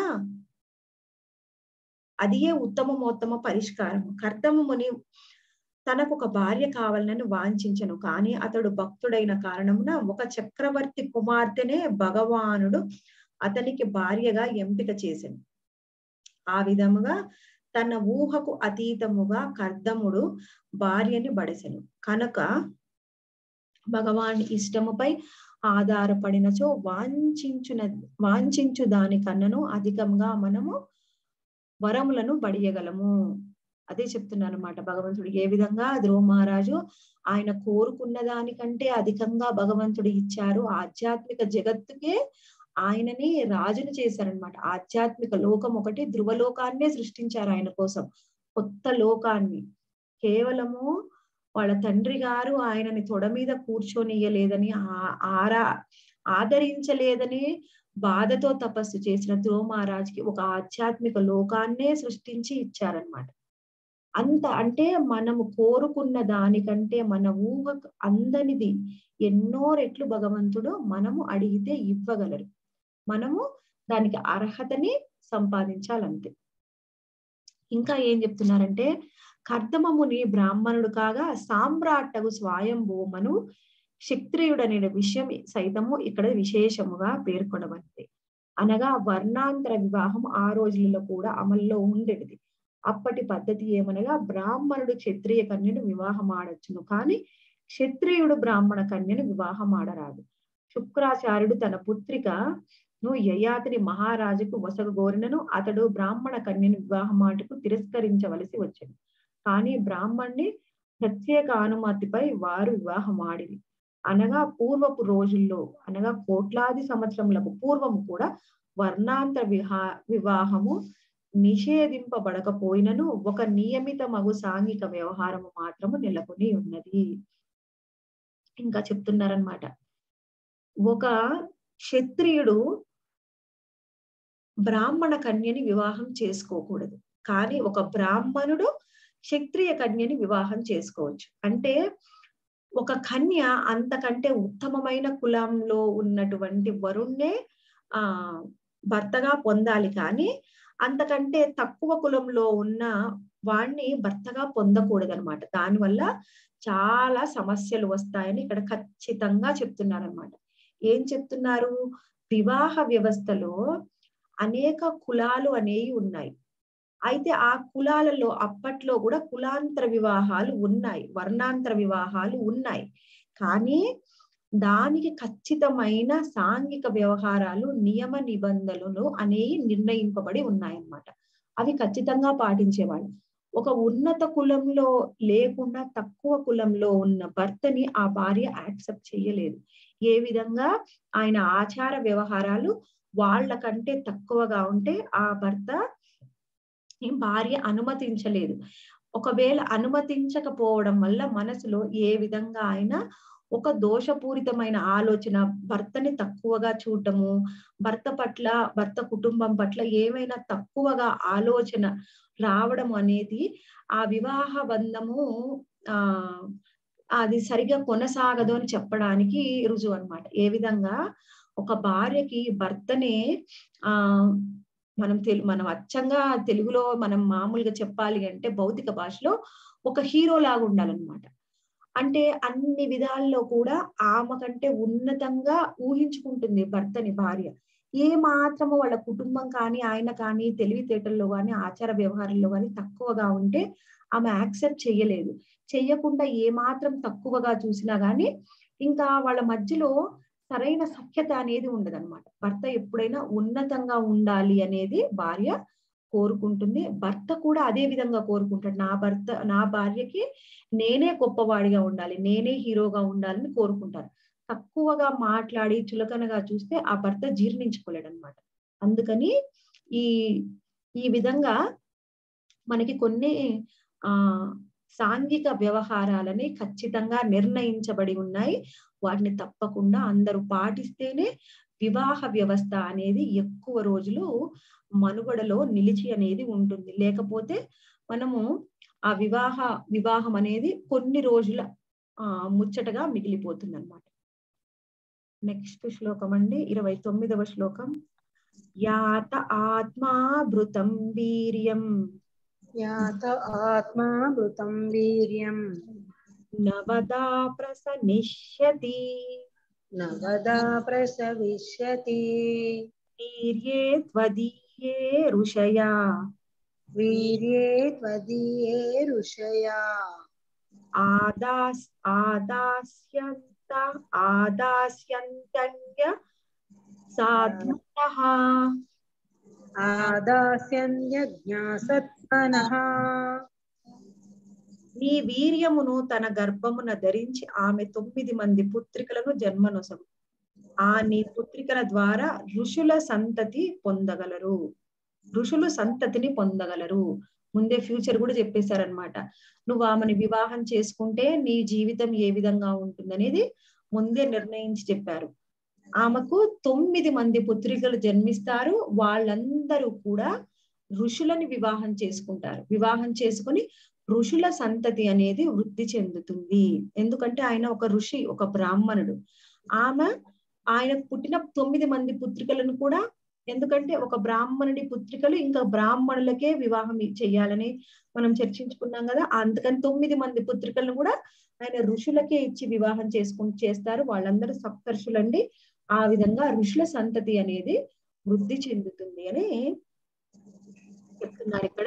అదియే ఉత్తమోత్తమ పరిష్కారము. కర్దమముని తనకు ఒక భార్య కావాలని వాంఛించను, కానీ అతడు భక్తుడైన కారణమున ఒక చక్రవర్తి కుమార్తెనే భగవానుడు అతనికి భార్యగా ఎంపిక చేసెను. ఆ విధముగా తన ఊహకు అతీతముగా కర్దముడు భార్యని బడసెను. కనుక భగవాన్ ఇష్టముపై ఆధారపడినచో వాంఛించు దానికన్నను అధికంగా మనము వరములను బడియగలము. అదే చెప్తున్నాను అనమాట భగవంతుడు. ఏ విధంగా ధ్రువ మహారాజు ఆయన కోరుకున్న దానికంటే అధికంగా భగవంతుడు ఇచ్చారు. ఆధ్యాత్మిక జగత్తుకే ఆయనని రాజును చేశారనమాట. ఆధ్యాత్మిక లోకం ఒకటి, ధ్రువలోకాన్నే సృష్టించారు ఆయన కోసం, కొత్త లోకాన్ని. కేవలము వాళ్ళ తండ్రి గారు ఆయనని తొడ మీద కూర్చొనియలేదని, ఆదరించలేదని బాధతో తపస్సు చేసిన ధ్రువ మహారాజ్కి ఒక ఆధ్యాత్మిక లోకాన్నే సృష్టించి ఇచ్చారనమాట. అంత అంటే మనము కోరుకున్న దానికంటే మన ఊహకు అందనిది ఎన్నో రెట్లు భగవంతుడు మనము అడిగితే ఇవ్వగలరు. మనము దానికి అర్హతని సంపాదించాలంతే. ఇంకా ఏం చెప్తున్నారంటే, కర్దమముని బ్రాహ్మణుడు కాగా సామ్రాట్టగు స్వయంభూమను క్షత్రియుడనే విషయం సైతము ఇక్కడ విశేషముగా పేర్కొనబడింది. అనగా వర్ణాంతర వివాహం ఆ రోజులలో కూడా అమల్లో ఉండేది. అప్పటి పద్ధతి ఏమనగా బ్రాహ్మణుడు క్షత్రియ కన్యను వివాహం ఆడొచ్చును, కానీ క్షత్రియుడు బ్రాహ్మణ కన్యను వివాహం ఆడరాదు. శుక్రాచార్యుడు తన పుత్రికను యయాతిని మహారాజుకు వసగగోరినను అతడు బ్రాహ్మణ కన్యను వివాహమాటకు తిరస్కరించవలసి వచ్చెను. కానీ బ్రాహ్మణ్ణి ప్రత్యేక అనుమతిపై వారు వివాహం ఆడిరి. అనగా పూర్వపు రోజుల్లో, అనగా కోట్లాది సంవత్సరములకు పూర్వము కూడా వర్ణాంతర వివాహము నిషేధింపబడకపోయినను ఒక నియమిత మగు సాంఘిక వ్యవహారము మాత్రము నెలకొని ఉన్నది. ఇంకా చెప్తున్నారనమాట, ఒక క్షత్రియుడు బ్రాహ్మణ కన్యని వివాహం చేసుకోకూడదు, కానీ ఒక బ్రాహ్మణుడు క్షత్రియ కన్యని వివాహం చేసుకోవచ్చు. అంటే ఒక కన్య అంతకంటే ఉత్తమమైన కులంలో ఉన్నటువంటి వరుణ్ణే భర్తగా పొందాలి, కానీ అంతకంటే తక్కువ కులంలో ఉన్న వాణ్ణి భర్తగా పొందకూడదు అనమాట. దానివల్ల చాలా సమస్యలు వస్తాయని ఇక్కడ ఖచ్చితంగా చెప్తున్నారనమాట. ఏం చెప్తున్నారు, వివాహ వ్యవస్థలో అనేక కులాలు అనేవి ఉన్నాయి. అయితే ఆ కులాలలో అప్పట్లో కూడా కులాంతర వివాహాలు ఉన్నాయి, వర్ణాంతర వివాహాలు ఉన్నాయి. కానీ దానికి ఖచ్చితమైన సాంఘిక వ్యవహారాలు, నియమ నిబంధనలు అనేవి నిర్ణయింపబడి ఉన్నాయన్నమాట. అవి ఖచ్చితంగా పాటించేవాళ్ళు. ఒక ఉన్నత కులంలో లేకుండా తక్కువ కులంలో ఉన్న భర్తని ఆ భార్య యాక్సెప్ట్ చేయలేదు. ఏ విధంగా ఆయన ఆచార వ్యవహారాలు వాళ్ళకంటే తక్కువగా ఉంటే ఆ భర్త భార్య అనుమతించలేదు. ఒకవేళ అనుమతించకపోవడం వల్ల మనసులో ఏ విధంగా ఆయన ఒక దోషపూరితమైన ఆలోచన, భర్తని తక్కువగా చూడటము, భర్త పట్ల, భర్త కుటుంబం పట్ల ఏమైనా తక్కువగా ఆలోచన రావడం అనేది ఆ వివాహ బంధము అది సరిగా కొనసాగదు అని చెప్పడానికి రుజువు అన్నమాట. ఏ విధంగా ఒక భార్యకి భర్తనే మనం అచ్చంగా తెలుగులో మనం మామూలుగా చెప్పాలి అంటే భౌతిక భాషలో ఒక హీరో లాగా ఉండాలన్నమాట. అంటే అన్ని విధాల్లో కూడా ఆమె కంటే ఉన్నతంగా ఊహించుకుంటుంది భర్తని భార్య. ఏ మాత్రము వాళ్ళ కుటుంబం కానీ, ఆయన కానీ తెలివితేటల్లో గాని, ఆచార వ్యవహారంలో గాని తక్కువగా ఉంటే ఆమె యాక్సెప్ట్ చెయ్యలేదు. చెయ్యకుండా ఏ మాత్రం తక్కువగా చూసినా గాని ఇంకా వాళ్ళ మధ్యలో సరైన సఖ్యత అనేది ఉండదన్నమాట. భర్త ఎప్పుడైనా ఉన్నతంగా ఉండాలి అనేది భార్య కోరుకుంటుంది. భర్త కూడా అదే విధంగా కోరుకుంటాడు. నా భార్యకి నేనే గొప్పవాడిగా ఉండాలి, నేనే హీరోగా ఉండాలని కోరుకుంటారు. తక్కువగా మాట్లాడి చులకనగా చూస్తే ఆ భర్త జీర్ణించుకోలేడన్నమాట. అందుకని ఈ ఈ విధంగా మనకి కొన్ని సాంఘిక వ్యవహారాలని ఖచ్చితంగా నిర్ణయించబడి ఉన్నాయి. వాటిని తప్పకుండా అందరూ పాటిస్తేనే వివాహ వ్యవస్థ అనేది ఎక్కువ రోజులు మనుగడలో నిలిచి అనేది ఉంటుంది. లేకపోతే మనము ఆ వివాహం అనేది కొన్ని రోజుల ముచ్చటగా మిగిలిపోతుంది అన్నమాట. నెక్స్ట్ శ్లోకం అండి, 29వ శ్లోకం. యాత ఆత్మా భృతం వీర్యం యాత ఆత్మా భృతం వీర్యం నవదా ప్రసనిష్యతి నవదా ప్రసవిష్యతి వీర్యే త్వదీయే ఋషయా వీర్యే త్వదీయే ఋషయా ఆదాస్యంత్య సాత్మనః ఆదాస్యన్యజ్ఞాసత్మనః. నీ వీర్యమును తన గర్భమున ధరించి ఆమె 9 మంది పుత్రికలను జన్మనొసగు. నీ పుత్రికల ద్వారా ఋషుల సంతతిని పొందగలరు. ముందే ఫ్యూచర్ కూడా చెప్పేశారనమాట. నువ్వు ఆమెను వివాహం చేసుకుంటే నీ జీవితం ఏ విధంగా ఉంటుందనేది ముందే నిర్ణయించి చెప్పారు. ఆమెకు 9 మంది పుత్రికలు జన్మిస్తారు. వాళ్ళందరూ కూడా ఋషులని వివాహం చేసుకుంటారు. వివాహం చేసుకుని ఋషుల సంతతి అనేది వృద్ధి చెందుతుంది. ఎందుకంటే ఆయన ఒక ఋషి, ఒక బ్రాహ్మణుడు. ఆయనకు పుట్టిన 9 మంది పుత్రికలను కూడా, ఎందుకంటే ఒక బ్రాహ్మణుడి పుత్రికలు ఇంకా బ్రాహ్మణులకే వివాహం చెయ్యాలని మనం చర్చించుకున్నాం కదా. అందుకని 9 మంది పుత్రికలను కూడా ఆయన ఋషులకే ఇచ్చి వివాహం చేస్తారు. వాళ్ళందరూ సప్తర్షులండి. ఆ విధంగా ఋషుల సంతతి అనేది వృద్ధి చెందుతుంది అని చెప్తున్నారు ఇక్కడ.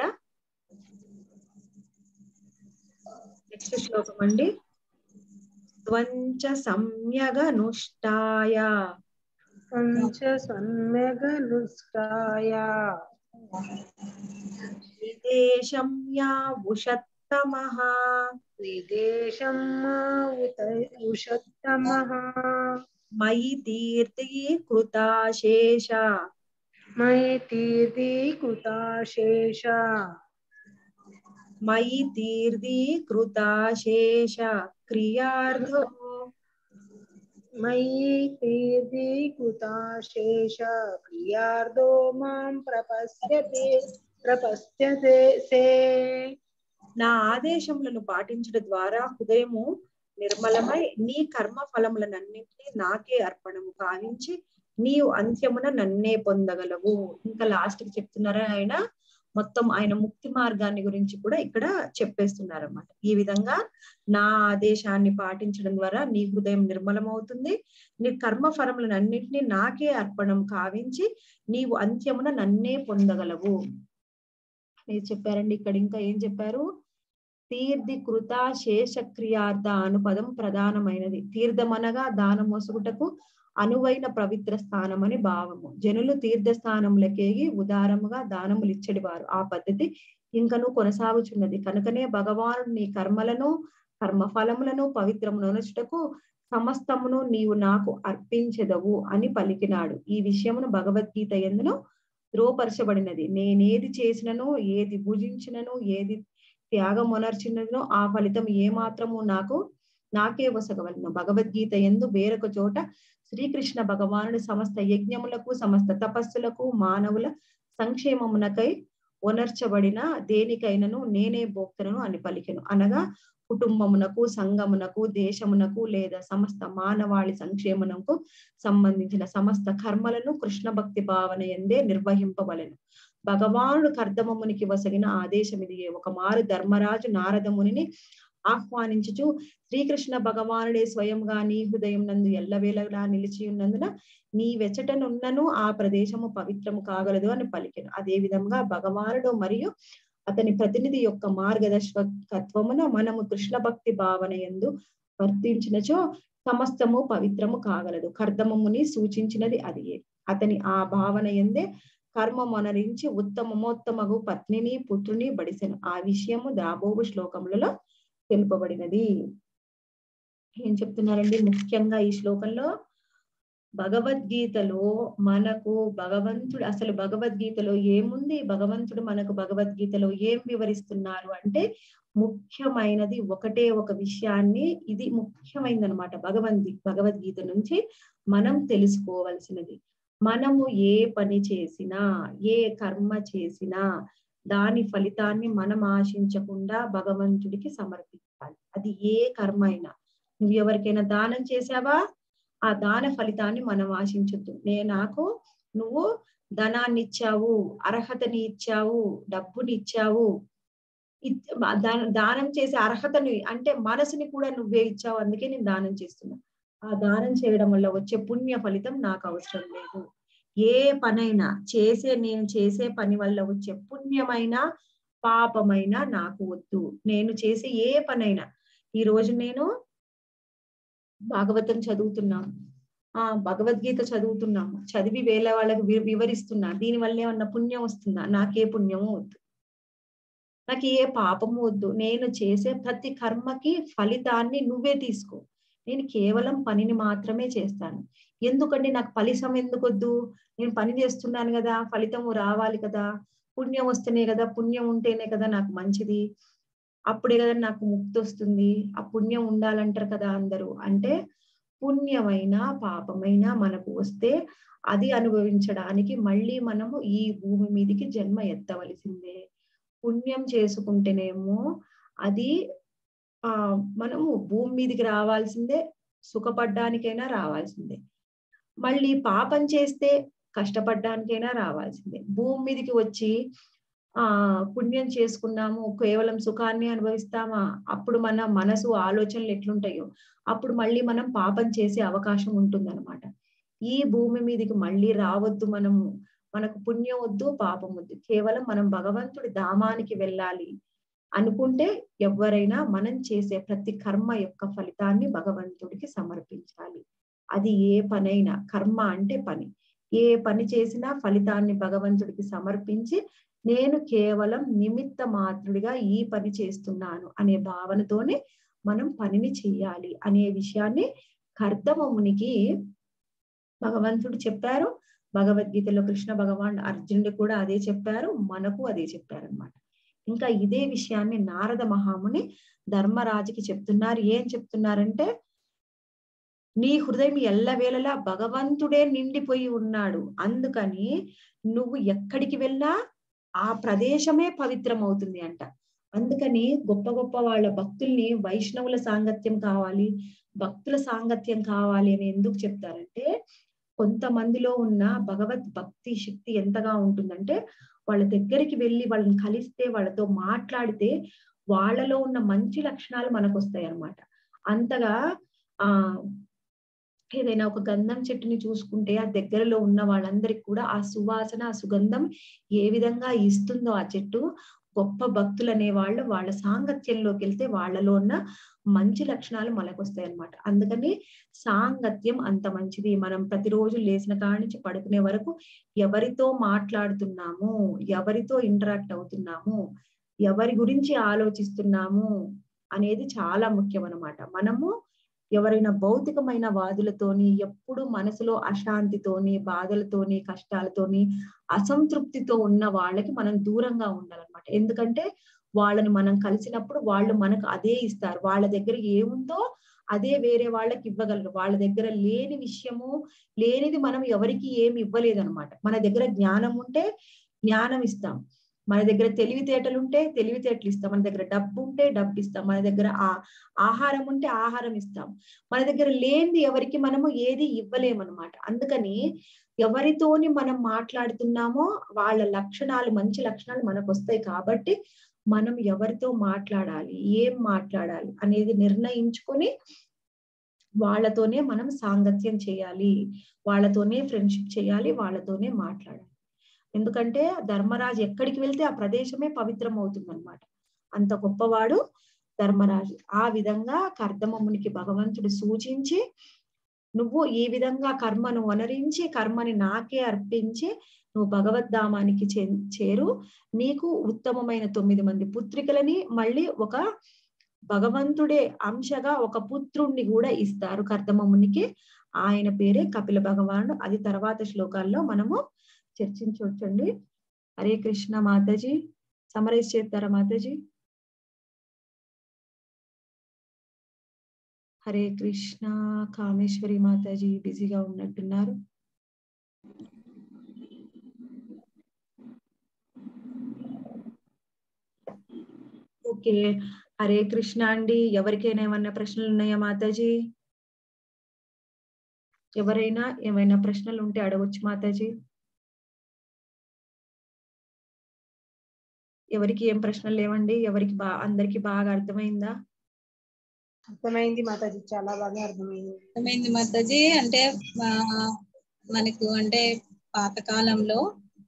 నెక్స్ట్ శ్లోకం అండి. త్వంచ సమ్యగనుష్ఠాయ విదేశం యావుషత్తమః మయి తీర్థీకృతాశేష క్రియార్థో మాం ప్రపశ్యతే. నా ఆదేశములను పాటించడం ద్వారా హృదయము నిర్మలమై నీ కర్మ ఫలములనన్నింటినీ నాకే అర్పణము కావించి నీవు అంత్యమున నన్నే పొందగలవు. ఇంకా లాస్ట్ కి చెప్తున్నారా ఆయన మొత్తం ఆయన ముక్తి మార్గాన్ని గురించి కూడా ఇక్కడ చెప్పేస్తున్నారన్నమాట. ఈ విధంగా నా ఆదేశాన్ని పాటించడం ద్వారా నీ హృదయం నిర్మలమవుతుంది. నీ కర్మ ఫలములను అన్నింటినీ నాకే అర్పణం కావించి నీవు అంత్యమున నన్నే పొందగలవు అని చెప్పారండి. ఇక్కడ ఇంకా ఏం చెప్పారు? తీర్థీకృత శేషక్రియార్థ అను పదం ప్రధానమైనది. తీర్థమనగా దానం మోసుగుటకు అనువైన పవిత్ర స్థానం అని భావము. జనులు తీర్థ స్థానములకేగి ఉదారముగా దానములు ఇచ్చడివారు. ఆ పద్ధతి ఇంకను కొనసాగుచున్నది. కనుకనే భగవానుడు నీ కర్మ ఫలములను పవిత్రమునొనచుటకు సమస్తమును నీవు నాకు అర్పించెదవు అని పలికినాడు. ఈ విషయమును భగవద్గీత యందును ధ్రువపరచబడినది. నేనేది చేసినను, ఏది భుజించినను, ఏది త్యాగమునర్చినను ఆ ఫలితం ఏ మాత్రము నాకే వసగవలను. భగవద్గీత యందు వేరొక చోట శ్రీకృష్ణ భగవానుడు సమస్త యజ్ఞములకు, సమస్త తపస్సులకు, మానవుల సంక్షేమమునకై ఓనర్చబడిన దేనికైనను నేనే భోక్తను అని పలికెను. అనగా కుటుంబమునకు, సంఘమునకు, దేశమునకు లేదా సమస్త మానవాళి సంక్షేమమునకు సంబంధించిన సమస్త కర్మలను కృష్ణ భక్తి భావన యందే నిర్వహింపవలెను. భగవానుడు కర్దమమునికి వసగిన ఆదేశం ఇది. ఒక మారు ధర్మరాజు నారద మునిని ఆహ్వానించుచు శ్రీకృష్ణ భగవానుడే స్వయంగా నీ హృదయం నందు ఎల్లవేళలా నిలిచి ఉన్నందున నీ వెచటనున్నను ఆ ప్రదేశము పవిత్రము కాగలదు అని పలికెను. అదే విధంగా భగవానుడు మరియు అతని ప్రతినిధి యొక్క మార్గదర్శకత్వమున మనము కృష్ణ భక్తి భావన యందు వర్తించినచో సమస్తము పవిత్రము కాగలదు. కర్దమముని సూచించినది అది. అతని ఆ భావన యందే కర్మమనరించి ఉత్తమోత్తమగు పత్నిని పుత్రుని బడిసెను. ఆ విషయము దాబోవు శ్లోకములలో తెలుపబడినది. ఏం చెప్తున్నారండి ముఖ్యంగా ఈ శ్లోకంలో? భగవద్గీతలో మనకు భగవంతుడు అసలు భగవద్గీతలో ఏముంది, భగవంతుడు మనకు భగవద్గీతలో ఏం వివరిస్తున్నారు అంటే ముఖ్యమైనది ఒకటే ఒక విషయాన్ని, ఇది ముఖ్యమైనది అనమాట. భగవద్గీత నుంచి మనం తెలుసుకోవలసినది, మనము ఏ పని చేసినా ఏ కర్మ చేసినా దాని ఫలితాన్ని మనం ఆశించకుండా భగవంతుడికి సమర్పించాలి. అది ఏ కర్మ అయినా. నువ్వు ఎవరికైనా దానం చేసావా, ఆ దాన ఫలితాన్ని మనం ఆశించొద్దు. నాకు నువ్వు ధనాన్ని ఇచ్చావు, అర్హతని ఇచ్చావు, డబ్బుని ఇచ్చావు, దానం చేసే అర్హతని అంటే మనసుని కూడా నువ్వే ఇచ్చావు, అందుకే నేను దానం చేస్తున్నా. ఆ దానం చేయడం వల్ల వచ్చే పుణ్య ఫలితం నాకు అవసరం లేదు. ఏ పనైనా నేను చేసే పని వల్ల వచ్చే పుణ్యమైన పాపమైనా నాకు వద్దు. నేను చేసే ఏ పనైనా, ఈ రోజు నేను భాగవతం చదువుతున్నాము, భగవద్గీత చదువుతున్నాము, చదివి వేరే వాళ్ళకి వివరిస్తున్నా, దీని వల్ల ఏమన్నా పుణ్యం వస్తుందా? నాకే పుణ్యము వద్దు, నాకు ఏ పాపము వద్దు. నేను చేసే ప్రతి కర్మకి ఫలితాన్ని నువ్వే తీసుకో. నేను కేవలం పనిని మాత్రమే చేస్తాను. ఎందుకండి నాకు ఫలితం ఎందుకు వద్దు? నేను పని చేస్తున్నాను కదా, ఫలితము రావాలి కదా, పుణ్యం వస్తేనే కదా, పుణ్యం ఉంటేనే కదా నాకు మంచిది, అప్పుడే కదా నాకు ముక్తి వస్తుంది. ఆ పుణ్యం ఉండాలంటారు కదా అందరూ. అంటే పుణ్యమైన పాపమైన మనకు వస్తే అది అనుభవించడానికి మళ్ళీ మనము ఈ భూమి మీదికి జన్మ ఎత్తవలసిందే. పుణ్యం చేసుకుంటేనేమో అది మనము భూమి మీదికి రావాల్సిందే, సుఖపడ్డానికైనా రావాల్సిందే. మళ్ళీ పాపం చేస్తే కష్టపడ్డానికైనా రావాల్సిందే. భూమి మీదికి వచ్చి పుణ్యం చేసుకున్నాము, కేవలం సుఖాన్ని అనుభవిస్తామా, అప్పుడు మన మనసు ఆలోచనలు ఎట్లుంటాయో అప్పుడు మళ్ళీ మనం పాపం చేసే అవకాశం ఉంటుందన్నమాట. ఈ భూమి మీదికి మళ్ళీ రావద్దు మనము. మనకు పుణ్యం వద్దు, పాపం వద్దు, కేవలం మనం భగవంతుడి ధామానికి వెళ్ళాలి అనుకుంటే ఎవరైనా మనం చేసే ప్రతి కర్మ యొక్క ఫలితాన్ని భగవంతుడికి సమర్పించాలి. అది ఏ పనైనా, కర్మ అంటే పని, ఏ పని చేసినా ఫలితాన్ని భగవంతుడికి సమర్పించి నేను కేవలం నిమిత్త మాత్రుడిగా ఈ పని చేస్తున్నాను అనే భావనతోనే మనం పనిని చెయ్యాలి అనే విషయాన్ని కర్దమమునికి భగవంతుడు చెప్పారు. భగవద్గీతలో కృష్ణ భగవాన్ అర్జునుడు కూడా అదే చెప్పారు, మనకు అదే చెప్పారు అనమాట. ఇంకా ఇదే విషయాన్ని నారద మహాముని ధర్మరాజుకి చెప్తున్నారు. ఏం చెప్తున్నారంటే, నీ హృదయం ఎల్లవేళలా భగవంతుడే నిండిపోయి ఉన్నాడు, అందుకని నువ్వు ఎక్కడికి వెళ్ళా ఆ ప్రదేశమే పవిత్రం అవుతుంది అంట. అందుకని గొప్ప గొప్ప వాళ్ళ భక్తుల్ని వైష్ణవుల సాంగత్యం కావాలి, భక్తుల సాంగత్యం కావాలి అని ఎందుకు చెప్తారంటే, కొంతమందిలో ఉన్న భగవద్ భక్తి శక్తి ఎంతగా ఉంటుందంటే వాళ్ళ దగ్గరికి వెళ్ళి వాళ్ళని కలిస్తే, వాళ్ళతో మాట్లాడితే వాళ్ళలో ఉన్న మంచి లక్షణాలు మనకు వస్తాయి అన్నమాట. అంతగా ఏదైనా ఒక గంధం చెట్టుని చూసుకుంటే ఆ దగ్గరలో ఉన్న వాళ్ళందరికి కూడా ఆ సువాసన, ఆ సుగంధం ఏ విధంగా ఇస్తుందో ఆ చెట్టు, గొప్ప భక్తులు అనే వాళ్ళు వాళ్ళ సాంగత్యంలోకి వెళ్తే వాళ్ళలో ఉన్న మంచి లక్షణాలు మనకు వస్తాయి అన్నమాట. అందుకని సాంగత్యం అంత మంచిది. మనం ప్రతిరోజు లేచిన కాడి నుంచి పడుకునే వరకు ఎవరితో మాట్లాడుతున్నాము, ఎవరితో ఇంటరాక్ట్ అవుతున్నాము, ఎవరి గురించి ఆలోచిస్తున్నాము అనేది చాలా ముఖ్యం అన్నమాట. మనము ఎవరైనా భౌతికమైన వాదులతోని, ఎప్పుడు మనసులో అశాంతితోని, బాధలతోని, కష్టాలతోని, అసంతృప్తితో ఉన్న వాళ్ళకి మనం దూరంగా ఉండాలన్నమాట. ఎందుకంటే వాళ్ళని మనం కలిసినప్పుడు వాళ్ళు మనకు అదే ఇస్తారు. వాళ్ళ దగ్గర ఏముందో అదే వేరే వాళ్ళకి ఇవ్వగలరు. వాళ్ళ దగ్గర లేని విషయము, లేనిది మనం ఎవరికి ఏమి ఇవ్వలేదన్నమాట. మన దగ్గర జ్ఞానం ఉంటే జ్ఞానం ఇస్తాం, మన దగ్గర తెలివితేటలు ఉంటే తెలివితేటలు ఇస్తాం, మన దగ్గర డబ్బు ఉంటే డబ్బు ఇస్తాం, మన దగ్గర ఆహారం ఉంటే ఆహారం ఇస్తాం. మన దగ్గర లేనిది ఎవరికి మనము ఏది ఇవ్వలేమన్నమాట. అందుకని ఎవరితోని మనం మాట్లాడుతున్నామో వాళ్ళ లక్షణాలు, మంచి లక్షణాలు మనకు వస్తాయి. కాబట్టి మనం ఎవరితో మాట్లాడాలి, ఏం మాట్లాడాలి అనేది నిర్ణయించుకొని వాళ్ళతోనే మనం సాంగత్యం చేయాలి, వాళ్ళతోనే ఫ్రెండ్షిప్ చేయాలి, వాళ్ళతోనే మాట్లాడాలి. ఎందుకంటే ధర్మరాజు ఎక్కడికి వెళ్తే ఆ ప్రదేశమే పవిత్రం అవుతుంది అనమాట. అంత గొప్పవాడు ధర్మరాజు. ఆ విధంగా కర్దమమునికి భగవంతుడు సూచించి, నువ్వు ఈ విధంగా కర్మను వనరించి కర్మని నాకే అర్పించి నువ్వు భగవద్ధామానికి చేరు, నీకు ఉత్తమమైన 9 మంది పుత్రికలని మళ్ళీ ఒక భగవంతుడే అంశగా ఒక పుత్రుణ్ణి కూడా ఇస్తారు కర్దమమునికి. ఆయన పేరే కపిల భగవానుడు. అది తర్వాత శ్లోకాల్లో మనము చర్చించవచ్చండి. హరే కృష్ణ మాతాజీ, సమరైజ్ చేస్తారా మాతాజీ? హరే కృష్ణ. కామేశ్వరి మాతాజీ బిజీగా ఉన్నట్టున్నారు. ఓకే, హరే కృష్ణ అండి. ఎవరికైనా ఏమన్నా ప్రశ్నలు ఉన్నాయా మాతాజీ? ఎవరైనా ఏమైనా ప్రశ్నలు ఉంటే అడగొచ్చు మాతాజీ. ఎవరికి ఏం ప్రశ్నలు లేవండి? ఎవరికి అందరికి బాగా అర్థమైందా? అర్థమైంది మాతాజీ, చాలా బాగా అర్థమైంది మాతాజీ. అంటే మనకు అంటే పాతకాలంలో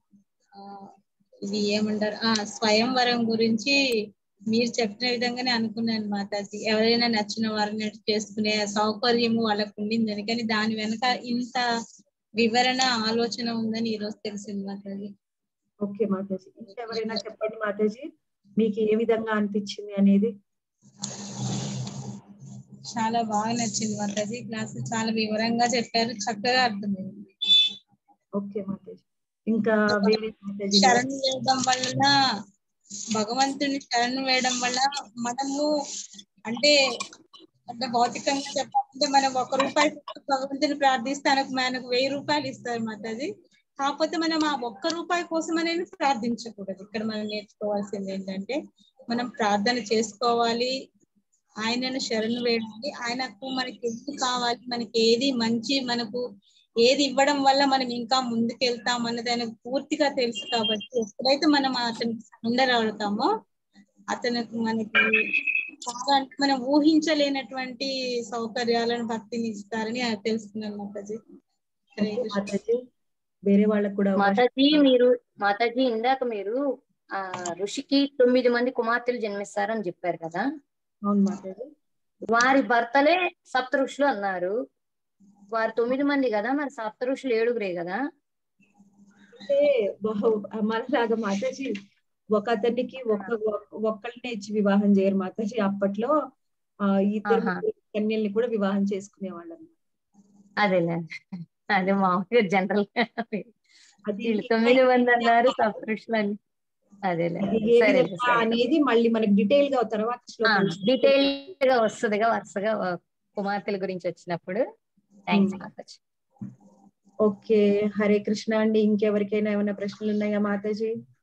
ఇది ఏమంటారు, స్వయంవరం గురించి మీరు చెప్పిన విధంగానే అనుకున్నాను మాతాజీ. ఎవరైనా నచ్చిన వారిని చేసుకునే సౌకర్యము వాళ్ళకు ఉండిందని, కానీ దాని వెనక ఇంత వివరణ ఆలోచన ఉందని ఈ రోజు తెలిసింది మాతాజీ. ఓకే మాతాజీ, ఇంకెవరైనా చెప్పండి మాతాజీ, మీకు ఏ విధంగా అనిపించింది అనేది. చాలా బాగా నచ్చింది మాతాజీ. క్లాస్ చాలా వివరంగా చెప్పారు, చక్కగా అర్థమైంది. ఓకే మాతాజీ, ఇంకా వేరే మాతాజీ శరణు వేయడం వల్ల, భగవంతుని శరణు వేయడం వల్ల మనము అంటే భౌతికంగా చెప్పాలంటే మనం 1 రూపాయి భగవంతుని ప్రార్థిస్తే మనకు 1000 రూపాయలు ఇస్తారు మాతాజీ. కాకపోతే మనం ఆ 1 రూపాయి కోసం అనేది ప్రార్థించకూడదు. ఇక్కడ మనం నేర్చుకోవాల్సింది ఏంటంటే, మనం ప్రార్థన చేసుకోవాలి, ఆయనను శరణు వేయాలి, ఆయనకు మనకి ఏది కావాలి, మనకి ఏది మంచి, మనకు ఏది ఇవ్వడం వల్ల మనం ఇంకా ముందుకెళ్తాం అన్నది ఆయనకు పూర్తిగా తెలుసు. కాబట్టి ఎప్పుడైతే మనం అతనికి సరెండర్ అవుతామో అతనికి మనకి చాలా అంటే మనం ఊహించలేనటువంటి సౌకర్యాలను భక్తిని ఇస్తారని తెలుసుకున్నాను మాతాజీ. వేరే వాళ్ళకు కూడా మాతాజీ ఇందాక మీరు ఋషికి 9 మంది కుమార్తెలు జన్మిస్తారని చెప్పారు కదా. అవును మాతాజీ. వారి భర్తలే సప్త ఋషులు అన్నారు. వారు 9 మంది కదా, మరి సప్త ఋషులు 7గురే కదా. అంటే మనలాగా మాతాజీ ఒక అతనికి ఒక్కళ్ళనే ఇచ్చి వివాహం చేయరు మాతాజీ. అప్పట్లో 2 కన్యల్ని కూడా వివాహం చేసుకునేవాళ్ళం. అదేలే, అదే మామూలుగా జనరల్ గా 9 మంది అన్నారు సప్త ఋషులు అని. అదేలే, అనేది మళ్ళీ మనకి డీటెయిల్ గా తర్వాత డీటెయిల్ గా వస్తుందిగా వరుసగా కుమార్తెల గురించి వచ్చినప్పుడు. థ్యాంక్స్ మాతాజీ. ఓకే, హరే కృష్ణ అండి. ఇంకెవరికైనా ఏమైనా ప్రశ్నలు ఉన్నాయా మాతాజీ?